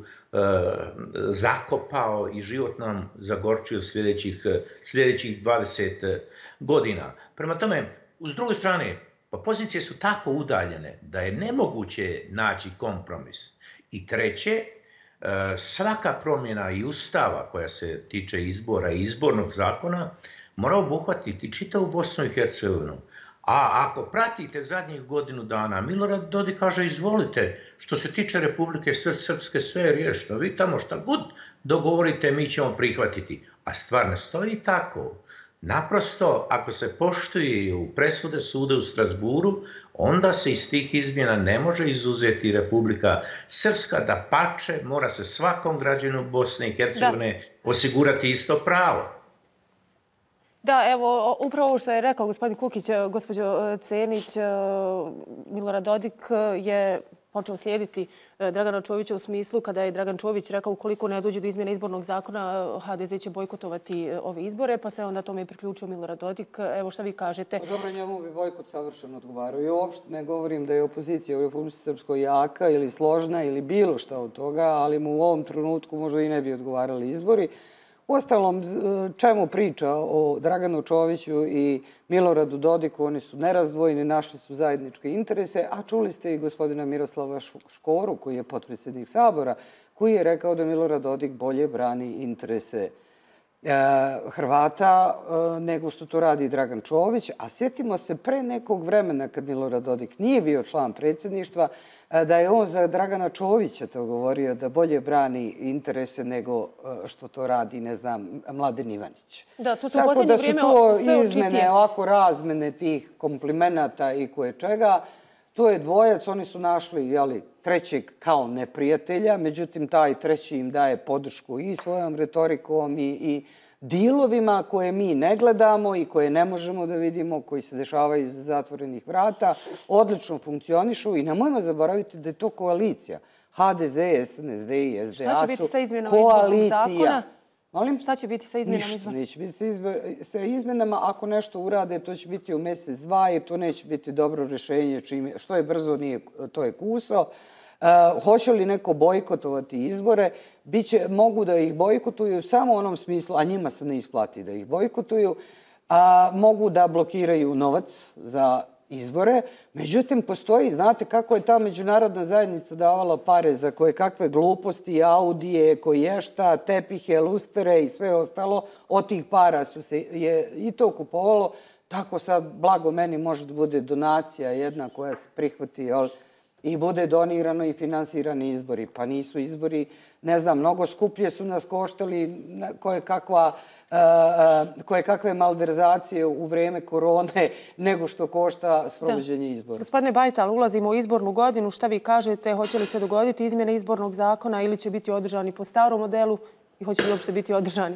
zakopao i život nam zagorčio sljedećih, sljedećih dvadeset godina. Prema tome, s druge strane, pa pozicije su tako udaljene da je nemoguće naći kompromis. I treće, svaka promjena i ustava koja se tiče izbora i izbornog zakona mora obuhvatiti čitavu Bosnu i Hercegovinu. A ako pratite zadnjih godinu dana, Milorad Dodik kaže izvolite, što se tiče Republike Srpske sve je riješeno, vi tamo šta god dogovorite mi ćemo prihvatiti. A stvar ne stoji tako. Naprosto, ako se poštuju presude suda u Strasburu, onda se iz tih izmjena ne može izuzeti Republika Srpska, da pače mora se svakom građanu Bosne i Hercegovine osigurati isto pravo. Da, evo, upravo ovo što je rekao gospodin Kukić, gospođo Cenić, Milorad Dodik je počeo slijediti Dragana Čovića u smislu kada je Dragan Čović rekao ukoliko ne dođe do izmjene izbornog zakona, ha de ze će bojkotovati ove izbore, pa se onda tome priključio Milorad Dodik. Evo šta vi kažete? Dobro, njemu bi bojkot savršeno odgovarao. I uopšte ne govorim da je opozicija u Republici Srpskoj jaka ili složna ili bilo šta od toga, ali mu u ovom trenutku možda i ne bi odgovarali izbori. Uostalom, čemu priča o Draganu Čoviću i Miloradu Dodiku, oni su nerazdvojni, našli su zajedničke interese, a čuli ste i gospodina Miroslava Škoru, koji je potpredsjednik Sabora, koji je rekao da Milorad Dodik bolje brani interese Hrvata nego što to radi Dragan Čović. A sjetimo se pre nekog vremena, kad Milorad Dodik nije bio član predsjedništva, da je on za Dragana Čovića to govorio, da bolje brani interese nego što to radi, ne znam, Mladen Ivanić. Da, tu su u posljednje vrijeme sve očitije. Tako da su to izmene, ovako razmene tih komplimenata i koje čega. To je dvojac, oni su našli trećeg kao neprijatelja, međutim taj treći im daje podršku i svojom retorikom i dilovima koje mi ne gledamo i koje ne možemo da vidimo, koji se dešavaju iz zatvorenih vrata, odlično funkcionišu i nemojmo zaboraviti da je to koalicija. ha de ze, es en es de i es de a su koalicija. Šta će biti sa izmjenama? Ništa neće biti sa izmjenama. Ako nešto urade, to će biti u mjesec, dva i to neće biti dobro rješenje. Što je brzo, to je kuso. Hoće li neko bojkotovati izbore? Mogu da ih bojkotuju samo u onom smislu, a njima se ne isplati da ih bojkotuju. Mogu da blokiraju novac za izbore. Međutim, postoji, znate kako je ta međunarodna zajednica davala pare za koje kakve gluposti, Audije, koješta, tepihe, lustere i sve ostalo. Od tih para su se i to kupovalo. Tako sad, blago meni, može da bude donacija jedna koja se prihvati i bude donirano i finansirani izbori. Pa nisu izbori, ne znam, mnogo skuplje su nas koštali koje kakva koje kakve malverzacije u vrijeme korone nego što košta sprovođenje izbora. Gospodine Bajtal, ulazimo u izbornu godinu. Šta vi kažete? Hoće li se dogoditi izmjene izbornog zakona ili će biti održani po starom modelu i hoće li uopšte biti održani?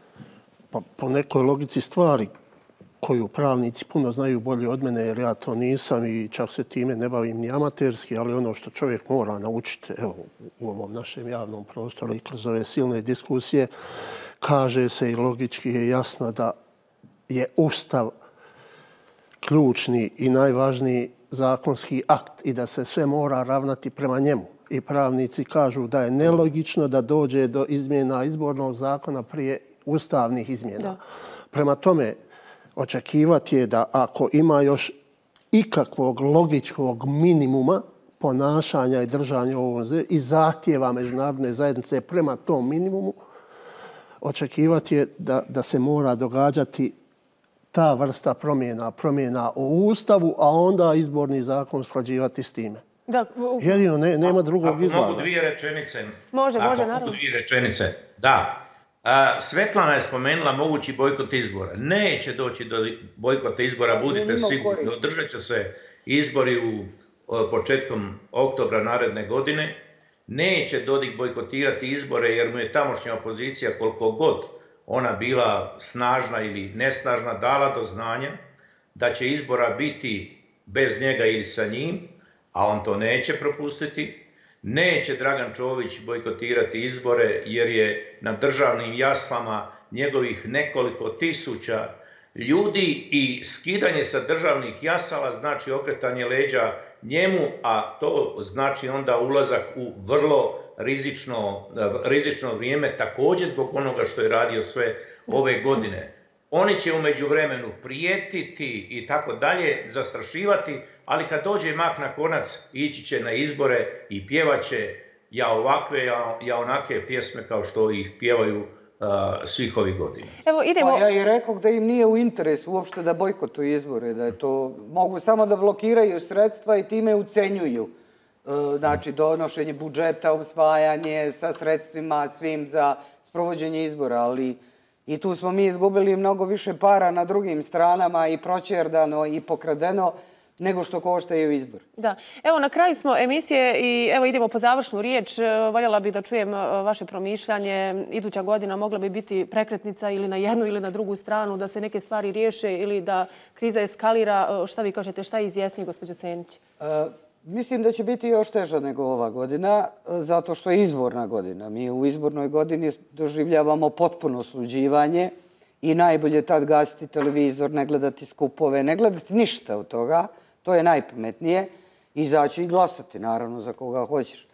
Po nekoj logici stvari koju pravnici puno znaju bolje od mene, jer ja to nisam i čak se time ne bavim ni amaterski, ali ono što čovjek mora naučiti u ovom našem javnom prostoru i kroz ove silne diskusije, kaže se i logički je jasno da je Ustav ključni i najvažniji zakonski akt i da se sve mora ravnati prema njemu. I pravnici kažu da je nelogično da dođe do izmjena izbornog zakona prije ustavnih izmjena. Prema tome, očekivati je da ako ima još ikakvog logičkog minimuma ponašanja i držanja i zahtjeva međunarodne zajednice prema tom minimumu, očekivati je da, da se mora događati ta vrsta promjena, promjena u Ustavu, a onda izborni zakon usklađivati s time. Da, jedino ne, nema drugog izgleda. Ako mogu dvije rečenice. Može, ako može, mogu naravno. dvije rečenice. Da. A, Svetlana je spomenula mogući bojkot izbora. Neće doći do bojkota izbora, budite sigurni. Održat će se izbori u početkom oktobra naredne godine. Neće Dodik bojkotirati izbore jer mu je tamošnja opozicija, koliko god ona bila snažna ili nesnažna, dala do znanja da će izbora biti bez njega ili sa njim, a on to neće propustiti. Neće Dragan Čović bojkotirati izbore jer je na državnim jaslama njegovih nekoliko tisuća ljudi i skidanje sa državnih jasala znači okretanje leđa njemu, a to znači onda ulazak u vrlo rizično, rizično vrijeme, također zbog onoga što je radio sve ove godine. Oni će u međuvremenu prijetiti i tako dalje, zastrašivati, ali kad dođe mak na konac, ići će na izbore i pjevat će ja ovakve, ja, ja onake pjesme kao što ih pjevaju svih ovih godina. Evo, idemo... Pa ja i rekao da im nije u interesu uopšte da bojkotuju izbore, da je to... Mogu samo da blokiraju sredstva i time ucenjuju. Znači, donošenje budžeta, usvajanje sa sredstvima svim za sprovođenje izbora, ali i tu smo mi izgubili mnogo više para na drugim stranama i proćerdano i pokradeno nego što koštaju izbor. Da. Evo, na kraju smo emisije i evo idemo po završnu riječ. Voljela bih da čujem vaše promišljanje. Iduća godina mogla bi biti prekretnica ili na jednu ili na drugu stranu, da se neke stvari riješe ili da kriza eskalira. Šta vi kažete, šta je izjasnije, gospođo Cenić? Mislim da će biti još teža nego ova godina, zato što je izborna godina. Mi u izbornoj godini doživljavamo potpuno sluđivanje i najbolje tad gasiti televizor, ne gledati skupove, ne gledati ništa od toga. To je najpametnije. Izaći i glasati, naravno, za koga hoćeš.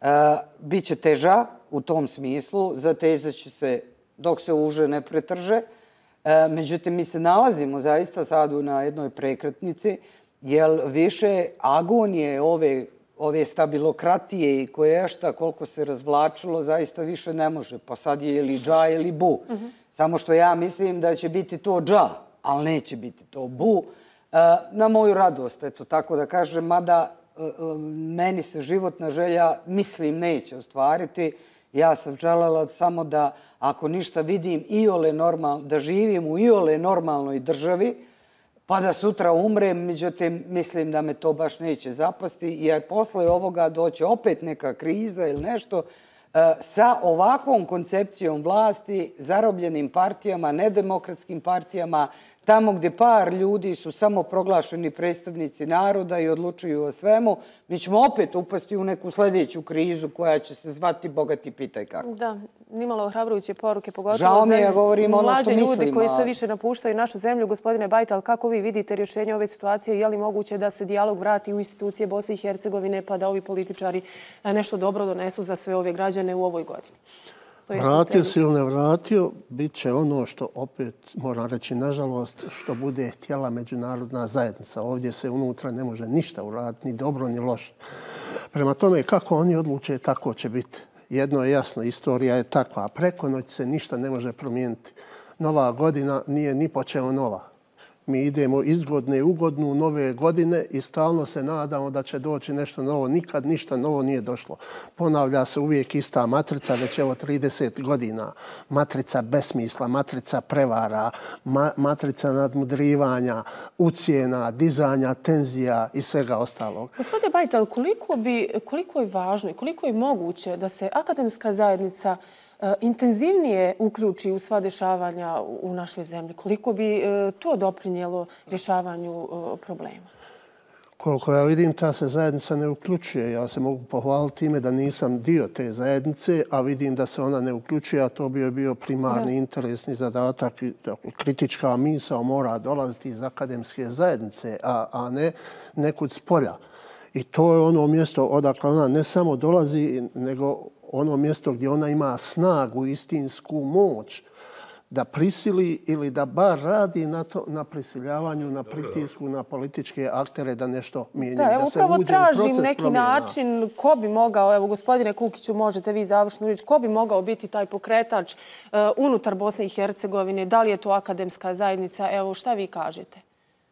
Biće teža u tom smislu, zatezat će se dok se uže ne pretrže. Međutim, mi se nalazimo zaista sad na jednoj prekretnici, jer više agonije ove, ove stabilokratije i koje šta koliko se razvlačilo, zaista više ne može. Pa sad je ili dža ili bu. Samo što ja mislim da će biti to dža, ali neće biti to bu. Na moju radost, eto tako da kažem, mada meni se životna želja, mislim, neće ostvariti. Ja sam želela samo da, ako ništa vidim, iole normalno, da živim u iole normalnoj državi, pa da sutra umrem, međutim, mislim da me to baš neće zapasti, jer posle ovoga doće opet neka kriza ili nešto, sa ovakvom koncepcijom vlasti, zarobljenim partijama, nedemokratskim partijama, tamo gdje par ljudi su samo proglašeni predstavnici naroda i odlučuju o svemu, mi ćemo opet upasti u neku sljedeću krizu koja će se zvati bogati pitaj kako. Da, nimalo ohrabrujuće poruke, pogotovo Žao mi je, ja govorim ono što mislim. Mlađe ljudi koji sve više napuštaju našu zemlju. Gospodine Bajtal, kako vi vidite rješenje ove situacije? Je li moguće da se dijalog vrati u institucije Bosne i Hercegovine pa da ovi političari nešto dobro donesu za sve ove građane u ovoj godini? Vratio se ili ne vratio, bit će ono što opet, moram reći, nažalost, što bude htjela međunarodna zajednica. Ovdje se unutra ne može ništa uraditi, ni dobro, ni loše. Prema tome, kako oni odluče, tako će biti. Jedno je jasno, istorija je takva. Preko noći se ništa ne može promijeniti. Nova godina nije ni počeo nova. Mi idemo iz godine u godinu nove godine i stalno se nadamo da će doći nešto novo. Nikad ništa novo nije došlo. Ponavlja se uvijek ista matrica, već evo trideset godina. Matrica besmisla, matrica prevara, ma matrica nadmudrivanja, ucjena, dizanja, tenzija i svega ostalog. Gospodine Bajtal, koliko, bi, koliko je važno i koliko je moguće da se akademska zajednica intenzivnije uključi u sva dešavanja u našoj zemlji? Koliko bi to doprinijelo rješavanju problema? Koliko ja vidim, ta se zajednica ne uključuje. Ja se mogu pohvaliti time da nisam dio te zajednice, a vidim da se ona ne uključuje, a to bi je bio primarni interesni zadatak. Kritička misao mora dolaziti iz akademske zajednice, a, a ne nekud s polja. I to je ono mjesto odakle ona ne samo dolazi, nego ono mjesto gdje ona ima snagu, istinsku moć da prisili ili da bar radi na, to, na prisiljavanju, na pritisku, na političke aktere da nešto mijenjaju. Da, evo da se upravo tražim neki promjena. način ko bi mogao, evo gospodine Kukiću, možete vi završnu riječ, ko bi mogao biti taj pokretač uh, unutar Bosne i Hercegovine, da li je to akademska zajednica, evo šta vi kažete?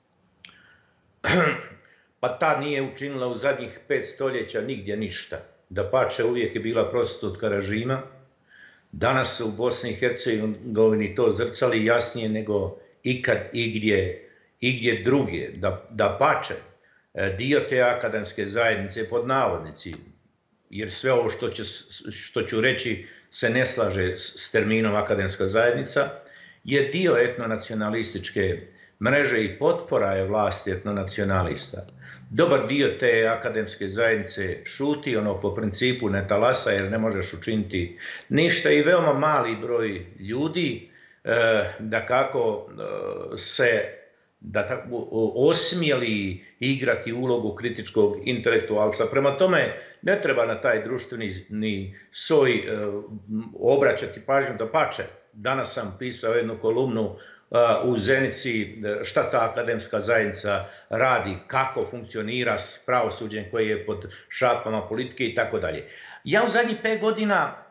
Pa ta nije učinila u zadnjih pet stoljeća nigdje ništa. Dapače, uvijek je bila prostitutka režima. Danas se u Bosni i Hercegovini to zrcali jasnije nego ikad igdje, igdje drugdje. Da, dapače, dio te akademske zajednice pod navodnici, jer sve ovo što, će, što ću reći se ne slaže s, s terminom akademska zajednica, je dio etnonacionalističke mreže i potpora je vlasti etnonacionalista. Dobar dio te akademske zajednice šuti, ono po principu ne talasa jer ne možeš učiniti ništa i veoma mali broj ljudi eh, da kako eh, se da tako, osmijeli igrati ulogu kritičkog intelektualca. Prema tome ne treba na taj društveni ni soj eh, obraćati pažnju, dapače. Danas sam pisao jednu kolumnu u Zenici šta ta akademska zajednica radi, kako funkcionira s pravosuđem koje je pod šapama politike i tako dalje. Ja u zadnjih pet godina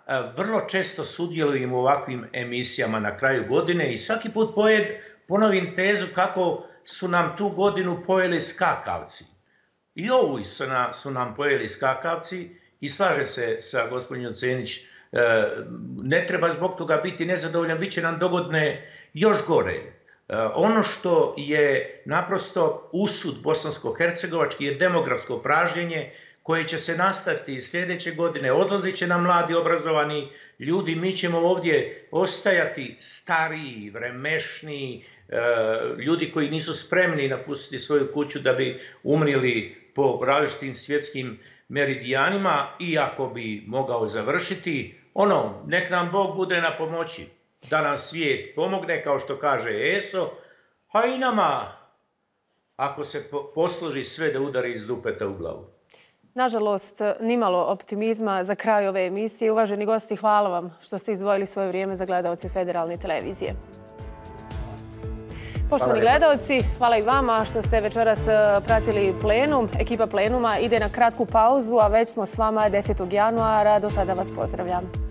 vrlo često sudjelujem u ovakvim emisijama na kraju godine i svaki put ponovim tezu kako su nam tu godinu pojeli skakavci. I ovu su nam pojeli skakavci i slaže se sa gospođom Cenić, ne treba zbog toga biti nezadovoljan, bit će nam dogodne još gore. Ono što je naprosto usud bosansko-hercegovački je demografsko pražnjenje koje će se nastaviti sljedeće godine. Odlazit će nam mladi obrazovani ljudi, mi ćemo ovdje ostajati stariji, vremešniji, ljudi koji nisu spremni napustiti svoju kuću da bi umrili po različitim svjetskim meridijanima i ako bi mogao završiti, ono, nek nam Bog bude na pomoći, da nam svijet pomogne, kao što kaže E S O, a i nama, ako se posluži sve da udari iz dupeta u glavu. Nažalost, nimalo optimizma za kraj ove emisije. Uvaženi gosti, hvala vam što ste izdvojili svoje vrijeme za gledaoce Federalne televizije. Poštovani gledaoci, hvala i vama što ste večeras pratili plenum. Ekipa plenuma ide na kratku pauzu, a već smo s vama desetog januara. Do tada vas pozdravljam.